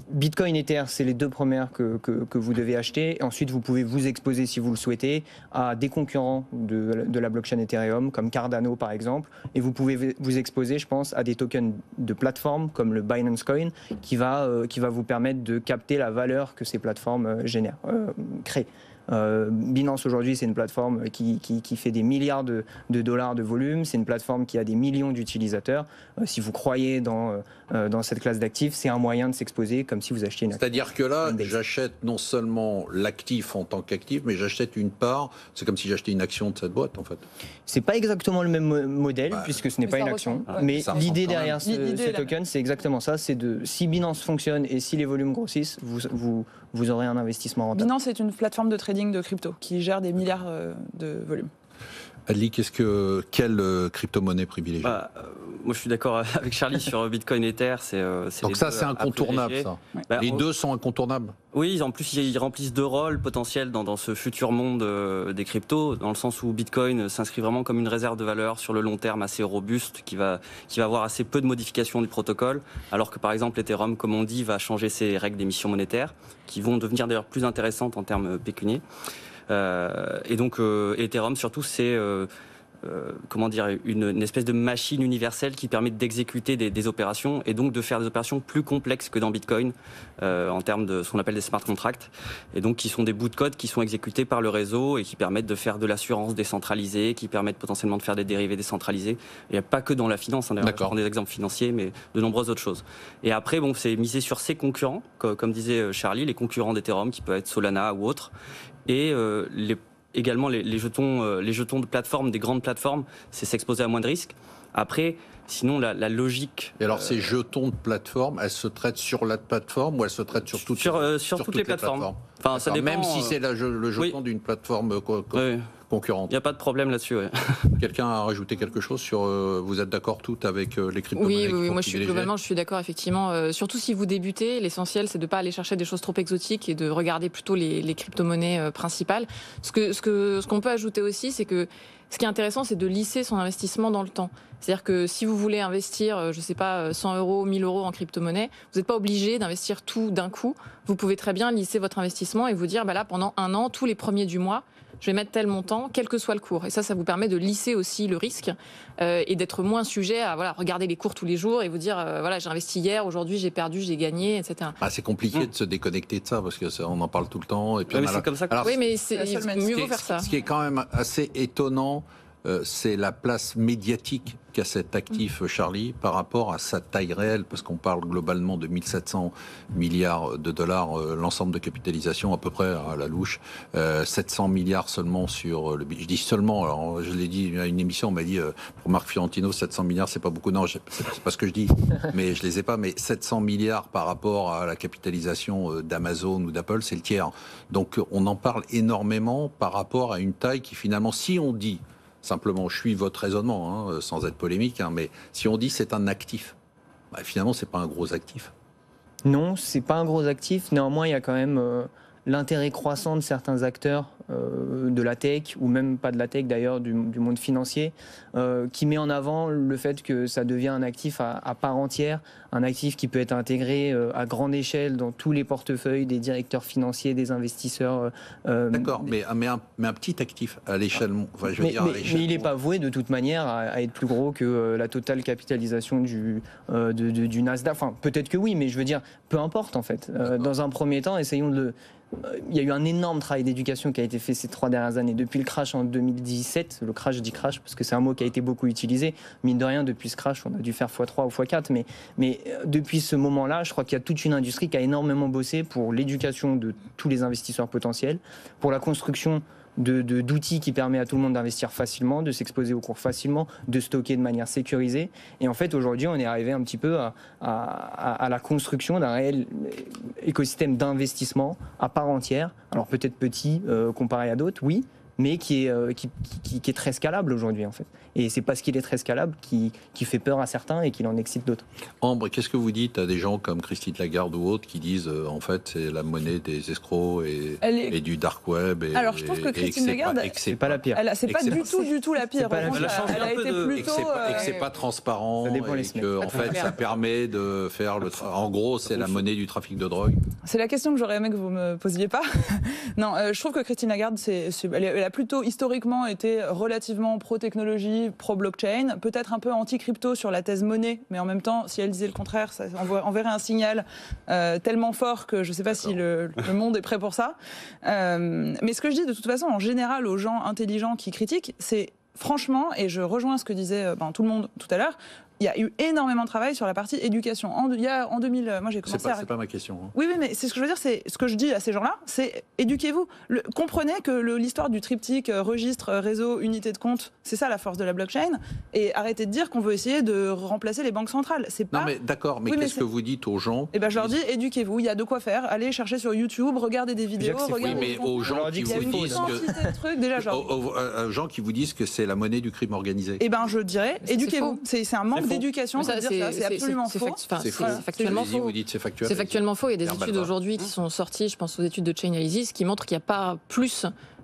Bitcoin et Ether, c'est les deux premières que vous devez acheter. Et ensuite, vous pouvez vous exposer, si vous le souhaitez, à des concurrents de la blockchain Ethereum, comme Cardano par exemple. Et vous pouvez vous exposer, je pense, à des tokens de plateformes, comme le Binance Coin, qui va vous permettre de capter la valeur que ces plateformes créent. Binance aujourd'hui, c'est une plateforme qui fait des milliards de dollars de volume. C'est une plateforme qui a des millions d'utilisateurs. Si vous croyez dans cette classe d'actifs, c'est un moyen de s'exposer comme si vous achetiez une active. C'est-à-dire que là, j'achète non seulement l'actif en tant qu'actif, mais j'achète une part. C'est comme si j'achetais une action de cette boîte, en fait. C'est pas exactement le même modèle, puisque ce n'est pas une action. Mais l'idée derrière ce token, c'est exactement ça. C'est si Binance fonctionne et si les volumes grossissent, vous aurez un investissement rentable. Binance est une plateforme de trading de crypto qui gère des milliards de volumes. Ali, quelle crypto-monnaie privilégiée? Moi, je suis d'accord avec Charlie sur Bitcoin et Ether. Donc ça, c'est incontournable, ça. Ouais. Les deux sont incontournables. Oui, en plus, ils remplissent deux rôles potentiels dans ce futur monde des cryptos, dans le sens où Bitcoin s'inscrit vraiment comme une réserve de valeur sur le long terme assez robuste, qui va avoir assez peu de modifications du protocole, alors que par exemple Ethereum, comme on dit, va changer ses règles d'émission monétaire, qui vont devenir d'ailleurs plus intéressantes en termes pécuniaires. Et donc Ethereum surtout c'est une espèce de machine universelle qui permet d'exécuter des opérations et donc de faire des opérations plus complexes que dans Bitcoin en termes de ce qu'on appelle des smart contracts, et donc qui sont des bouts de code qui sont exécutés par le réseau et qui permettent de faire de l'assurance décentralisée, qui permettent potentiellement de faire des dérivés décentralisés. Il n'y a pas que dans la finance, d'ailleurs, je prends des exemples financiers, mais de nombreuses autres choses. Et après, c'est misé sur ses concurrents, comme disait Charlie, les concurrents d'Ethereum, qui peuvent être Solana ou autres, et également les jetons de plateforme, des grandes plateformes, c'est s'exposer à moins de risques. Après, sinon la logique... Et alors ces jetons de plateforme, elles se traitent sur la plateforme ou elles se traitent sur toutes les plateformes. Enfin, ça dépend, même si c'est le jeton d'une plateforme concurrente. Il n'y a pas de problème là-dessus. Ouais. Quelqu'un a rajouté quelque chose sur... vous êtes d'accord toutes avec les crypto-monnaies? Oui, moi globalement je suis d'accord effectivement. Surtout si vous débutez, l'essentiel c'est de ne pas aller chercher des choses trop exotiques et de regarder plutôt les crypto-monnaies principales. Ce qu'on peut ajouter aussi, c'est que ce qui est intéressant, c'est de lisser son investissement dans le temps. C'est-à-dire que si vous voulez investir, je ne sais pas, 100 €, 1000 € en crypto-monnaie, vous n'êtes pas obligé d'investir tout d'un coup. Vous pouvez très bien lisser votre investissement et vous dire, là, pendant un an, tous les premiers du mois, je vais mettre tel montant, quel que soit le cours. Et ça vous permet de lisser aussi le risque et d'être moins sujet à regarder les cours tous les jours et vous dire, j'ai investi hier, aujourd'hui j'ai perdu, j'ai gagné, etc. C'est compliqué de se déconnecter de ça parce qu'on en parle tout le temps. Et puis c'est comme ça. Oui, mais mieux vaut faire ça. Ce qui est quand même assez étonnant, c'est la place médiatique qu'a cet actif, Charlie, par rapport à sa taille réelle, parce qu'on parle globalement de 1700 milliards de dollars, l'ensemble de capitalisation à peu près à la louche, 700 milliards seulement sur le... Je dis seulement, alors je l'ai dit à une émission, on m'a dit, pour Marc Fiorentino, 700 milliards, c'est pas beaucoup. Non, c'est pas ce que je dis, mais je les ai pas, mais 700 milliards par rapport à la capitalisation d'Amazon ou d'Apple, c'est le tiers. Donc on en parle énormément par rapport à une taille qui finalement, si on dit... Simplement, je suis votre raisonnement, sans être polémique, mais si on dit c'est un actif, finalement, c'est pas un gros actif. Non, c'est pas un gros actif. Néanmoins, il y a quand même l'intérêt croissant de certains acteurs de la tech, ou même pas de la tech d'ailleurs, du monde financier, qui met en avant le fait que ça devient un actif à part entière, un actif qui peut être intégré à grande échelle dans tous les portefeuilles des directeurs financiers, des investisseurs. D'accord, mais un petit actif à l'échelle... Mais il n'est pas voué de toute manière à être plus gros que la totale capitalisation du Nasdaq. Enfin, peut-être que oui, mais je veux dire, peu importe en fait. Dans un premier temps, essayons de... Il y a eu un énorme travail d'éducation qui a été fait ces 3 dernières années. Depuis le crash en 2017, le crash, je dis crash parce que c'est un mot qui a été beaucoup utilisé. Mine de rien, depuis ce crash, on a dû faire x3 ou x4. Mais depuis ce moment-là, je crois qu'il y a toute une industrie qui a énormément bossé pour l'éducation de tous les investisseurs potentiels, pour la construction d'outils qui permet à tout le monde d'investir facilement, de s'exposer aux cours facilement, de stocker de manière sécurisée. Et en fait, aujourd'hui, on est arrivé un petit peu à la construction d'un réel écosystème d'investissement à part entière. Alors peut-être petit comparé à d'autres, oui, mais qui est très scalable aujourd'hui en fait. Et c'est parce qu'il est très scalable qui fait peur à certains et qu'il en excite d'autres. Ambre, qu'est-ce que vous dites à des gens comme Christine Lagarde ou autres qui disent en fait c'est la monnaie des escrocs et du dark web Alors je trouve que Christine Lagarde, c'est pas la pire. C'est pas du tout la pire. Elle a été plutôt et que c'est pas transparent et que en fait ça permet de faire en gros c'est la monnaie du trafic de drogue. C'est la question que j'aurais aimé que vous me posiez pas. Non, je trouve que Christine Lagarde elle a plutôt historiquement été relativement pro-technologie, pro-blockchain, peut-être un peu anti-crypto sur la thèse monnaie, mais en même temps, si elle disait le contraire, ça enverrait un signal tellement fort que je ne sais pas si le monde est prêt pour ça. Mais ce que je dis de toute façon, en général, aux gens intelligents qui critiquent, c'est franchement, et je rejoins ce que disait tout le monde tout à l'heure, il y a eu énormément de travail sur la partie éducation. En 2000, moi j'ai commencé C'est pas ma question. Hein. Oui, mais c'est ce que je veux dire, c'est ce que je dis à ces gens-là, c'est éduquez-vous. Comprenez que l'histoire du triptyque registre, réseau, unité de compte, c'est ça la force de la blockchain. Et arrêtez de dire qu'on veut essayer de remplacer les banques centrales. C'est pas... Non, mais d'accord, mais qu'est-ce que vous dites aux gens? Eh ben, je leur dis éduquez-vous. Il y a de quoi faire. Allez chercher sur YouTube, regardez des vidéos, regardez. Oui, mais aux gens qui vous disent aux gens qui vous disent que c'est la monnaie du crime organisé. Eh ben, je dirais éduquez-vous. C'est un manque d'éducation. C'est absolument faux. C'est factuellement faux. Vous dites c'est factuel. C'est factuellement faux. Il y a des études aujourd'hui qui sont sorties, je pense aux études de Chainalysis, qui montrent qu'il n'y a pas plus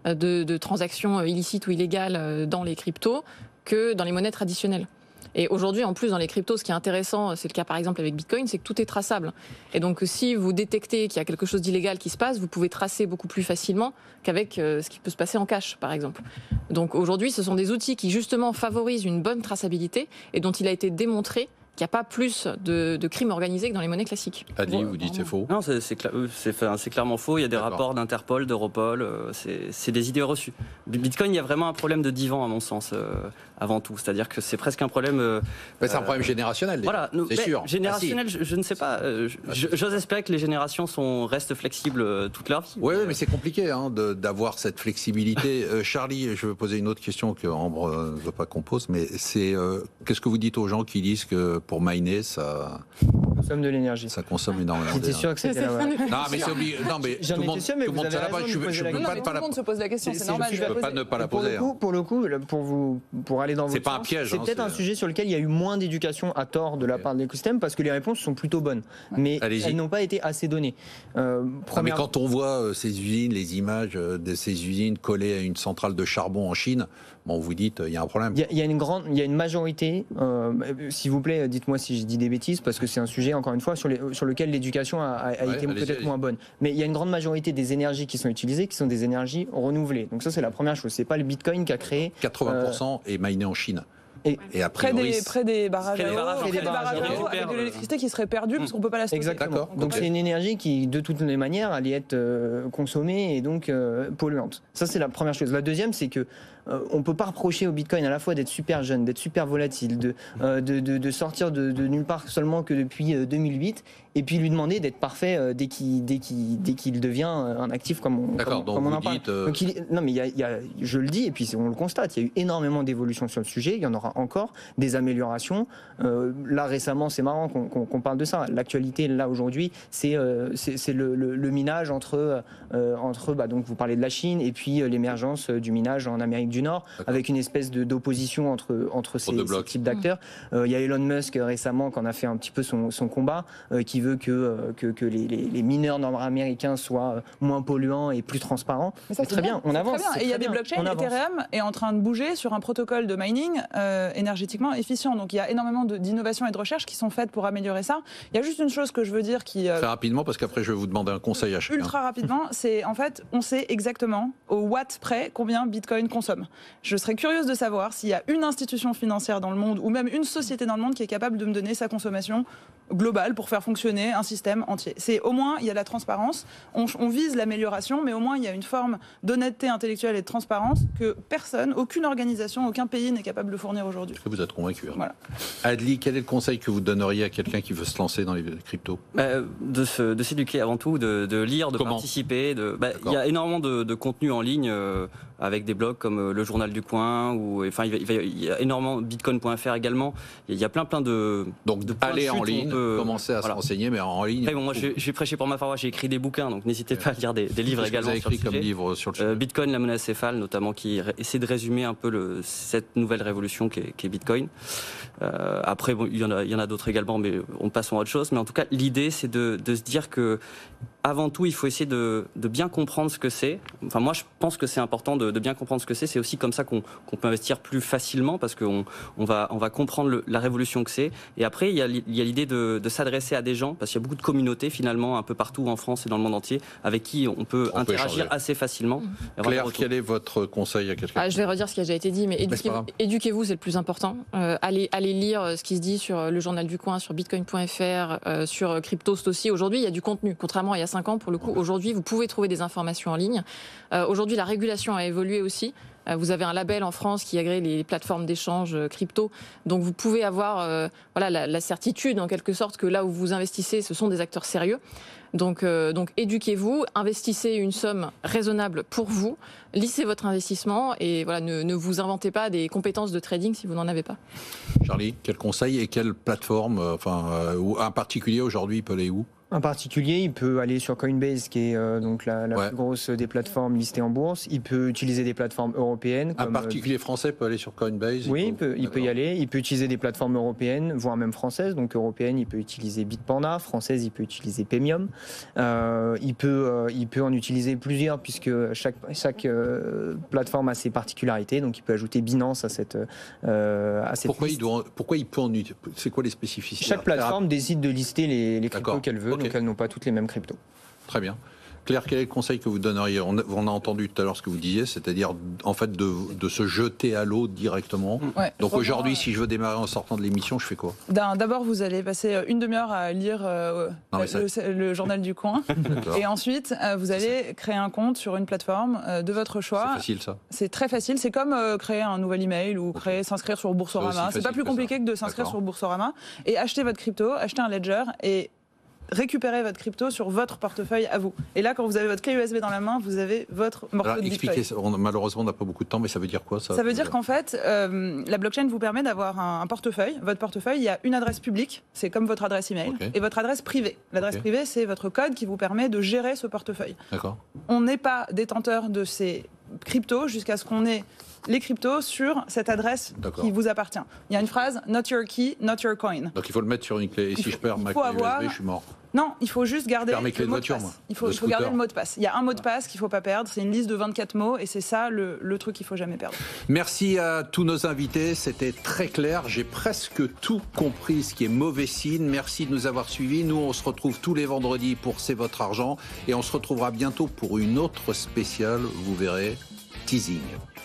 de transactions illicites ou illégales dans les cryptos que dans les monnaies traditionnelles. Et aujourd'hui, en plus, dans les cryptos, ce qui est intéressant, c'est le cas par exemple avec Bitcoin, c'est que tout est traçable. Et donc, si vous détectez qu'il y a quelque chose d'illégal qui se passe, vous pouvez tracer beaucoup plus facilement qu'avec ce qui peut se passer en cash, par exemple. Donc aujourd'hui, ce sont des outils qui justement favorisent une bonne traçabilité et dont il a été démontré qu'il n'y a pas plus de crimes organisés que dans les monnaies classiques. Adi, vous dites c'est faux? Non, c'est clairement faux. Il y a des rapports d'Interpol, d'Europol. C'est des idées reçues. Bitcoin, il y a vraiment un problème de divan, à mon sens, avant tout. C'est-à-dire que c'est presque un problème... c'est un problème générationnel, voilà, c'est sûr. Générationnel, je ne sais pas. J'ose espérer que les générations restent flexibles toute leur vie. Oui, mais c'est compliqué d'avoir cette flexibilité. Charlie, je veux poser une autre question que Ambre ne veut pas qu'on pose, mais c'est qu'est-ce que vous dites aux gens qui disent que pour miner, ça consomme de l'énergie. Ça consomme énormément. J'étais sûr que c'était la Non, mais c'est obligé. Non, mais tout le monde sait la base. Tout le monde se pose la question, c'est normal. Je ne peux pas ne pas la poser. Pour le coup, pour aller dans votre sens, c'est pas un piège. C'est peut-être un sujet sur lequel il y a eu moins d'éducation à tort de la part de l'écosystème parce que les réponses sont plutôt bonnes, mais elles n'ont pas été assez données. Mais quand on voit ces usines, les images de ces usines collées à une centrale de charbon en Chine, bon, vous dites il y a un problème. Il y a une majorité. S'il vous plaît, dites-moi si je dis des bêtises parce que c'est un sujet encore une fois sur lequel l'éducation a été peut-être moins bonne. Mais il y a une grande majorité des énergies qui sont utilisées qui sont des énergies renouvelées. Donc ça c'est la première chose. C'est pas le Bitcoin qui a créé 80% est miné en Chine. Et après près des barrages à eau, avec de l'électricité qui serait perdue parce qu'on ne peut pas la stocker. Exactement. Donc c'est une énergie qui, de toutes les manières, allait être consommée et donc polluante. Ça, c'est la première chose. La deuxième, c'est que on ne peut pas reprocher au Bitcoin à la fois d'être super jeune, d'être super volatile, de sortir de nulle part seulement que depuis 2008, et puis lui demander d'être parfait dès qu'il devient un actif comme on en parle. Donc non, mais je le dis, et puis on le constate, il y a eu énormément d'évolutions sur le sujet, il y en aura encore des améliorations. Là, récemment, c'est marrant qu'on parle de ça. L'actualité, là, aujourd'hui, c'est le minage entre donc vous parlez de la Chine, et puis l'émergence du minage en Amérique du Nord, avec une espèce d'opposition entre ces types d'acteurs. Il y a Elon Musk récemment qui en a fait un petit peu son combat, qui veut que les mineurs nord-américains soient moins polluants et plus transparents. C'est très bien, on avance. Et il y a des blockchains, Ethereum est en train de bouger sur un protocole de mining énergétiquement efficient. Donc il y a énormément d'innovations et de recherches qui sont faites pour améliorer ça. Il y a juste une chose que je veux dire qui... Très rapidement, parce qu'après je vais vous demander un conseil à chacun. Ultra rapidement, c'est en fait, on sait exactement au watt près combien Bitcoin consomme. Je serais curieuse de savoir s'il y a une institution financière dans le monde ou même une société dans le monde qui est capable de me donner sa consommation globale pour faire fonctionner un système entier. C'est au moins, il y a la transparence, on vise l'amélioration, mais au moins il y a une forme d'honnêteté intellectuelle et de transparence que personne, aucune organisation, aucun pays n'est capable de fournir aujourd'hui. Vous êtes convaincu. Voilà. Adli, quel est le conseil que vous donneriez à quelqu'un qui veut se lancer dans les cryptos? De s'éduquer avant tout, de lire, de participer. Il y a énormément de contenu en ligne avec des blogs comme le journal du coin, ou enfin il y a énormément bitcoin.fr également. Il y a plein de aller en ligne, commencer à se renseigner, mais en ligne. Après, bon, moi j'ai prêché pour ma paroisse, j'ai écrit des bouquins, donc n'hésitez pas à lire des livres également. Vous avez écrit comme livre sur le sujet. Bitcoin, la monnaie acéphale, notamment, qui essaie de résumer un peu cette nouvelle révolution qu'est Bitcoin. Après, bon, il y en a d'autres également, mais on passe à autre chose. Mais en tout cas, l'idée, c'est de se dire que avant tout, il faut essayer de bien comprendre ce que c'est. Enfin, moi, je pense que c'est important de bien comprendre ce que c'est. C'est aussi comme ça qu'on peut investir plus facilement, parce qu'on va comprendre la révolution que c'est. Et après, il y a l'idée de s'adresser à des gens, parce qu'il y a beaucoup de communautés, finalement, un peu partout en France et dans le monde entier, avec qui on peut interagir assez facilement. Claire, quel est votre conseil à quelqu'un? Je vais redire ce qui a déjà été dit, mais éduquez-vous, c'est le plus important. Allez lire ce qui se dit sur le journal du coin, sur bitcoin.fr, sur Cryptost aussi. Aujourd'hui, il y a du contenu, contrairement à il y a 5 ans, pour le coup. Aujourd'hui, vous pouvez trouver des informations en ligne. Aujourd'hui, la régulation a évolué aussi. Vous avez un label en France qui agrée les plateformes d'échange crypto. Donc vous pouvez avoir la certitude, en quelque sorte, que là où vous investissez, ce sont des acteurs sérieux. Donc éduquez-vous, investissez une somme raisonnable pour vous, lissez votre investissement et voilà, ne vous inventez pas des compétences de trading si vous n'en avez pas. Charlie, quel conseil et quelle plateforme, ou un particulier aujourd'hui, il peut aller où? Un particulier, il peut aller sur Coinbase, qui est donc la plus grosse des plateformes listées en bourse. Il peut utiliser des plateformes européennes. Un particulier français peut aller sur Coinbase? Oui, il peut y aller. Il peut utiliser des plateformes européennes, voire même françaises. Donc européenne, il peut utiliser Bitpanda. Française, il peut utiliser Paymium. Il peut en utiliser plusieurs, puisque chaque plateforme a ses particularités. Donc il peut ajouter Binance à cette Pourquoi il peut en utiliser? C'est quoi les spécificités? Chaque plateforme décide de lister les cryptos qu'elle veut. Donc elles n'ont pas toutes les mêmes cryptos. Très bien. Claire, quel est le conseil que vous donneriez? On a entendu tout à l'heure ce que vous disiez, c'est-à-dire en fait de se jeter à l'eau directement. Ouais, donc aujourd'hui, si je veux démarrer en sortant de l'émission, je fais quoi? D'abord, vous allez passer une demi-heure à lire le journal du coin. Et ensuite, vous allez créer un compte sur une plateforme de votre choix. C'est facile, ça? C'est très facile. C'est comme créer un nouvel email ou s'inscrire sur Boursorama. C'est pas plus compliqué que de s'inscrire sur Boursorama. Et acheter votre crypto, acheter un ledger et récupérer votre crypto sur votre portefeuille à vous. Et là, quand vous avez votre clé USB dans la main, vous avez votre morceau de Bitcoin. Expliquez, malheureusement, on n'a pas beaucoup de temps, mais ça veut dire quoi, ça? Ça veut dire qu'en fait, la blockchain vous permet d'avoir un portefeuille. Votre portefeuille, il y a une adresse publique, c'est comme votre adresse email, et votre adresse privée. L'adresse privée, c'est votre code qui vous permet de gérer ce portefeuille. D'accord. On n'est pas détenteur de ces cryptos jusqu'à ce qu'on ait les cryptos sur cette adresse qui vous appartient. Il y a une phrase, not your key, not your coin. Donc il faut le mettre sur une clé. Et si je perds ma clé USB, je suis mort. Non, il faut juste garder le mot de passe. Il faut garder le mot de passe. Il y a un mot de passe qu'il ne faut pas perdre. C'est une liste de 24 mots et c'est ça le truc qu'il ne faut jamais perdre. Merci à tous nos invités. C'était très clair. J'ai presque tout compris, ce qui est mauvais signe. Merci de nous avoir suivis. Nous, on se retrouve tous les vendredis pour C'est votre argent. Et on se retrouvera bientôt pour une autre spéciale. Vous verrez, teasing.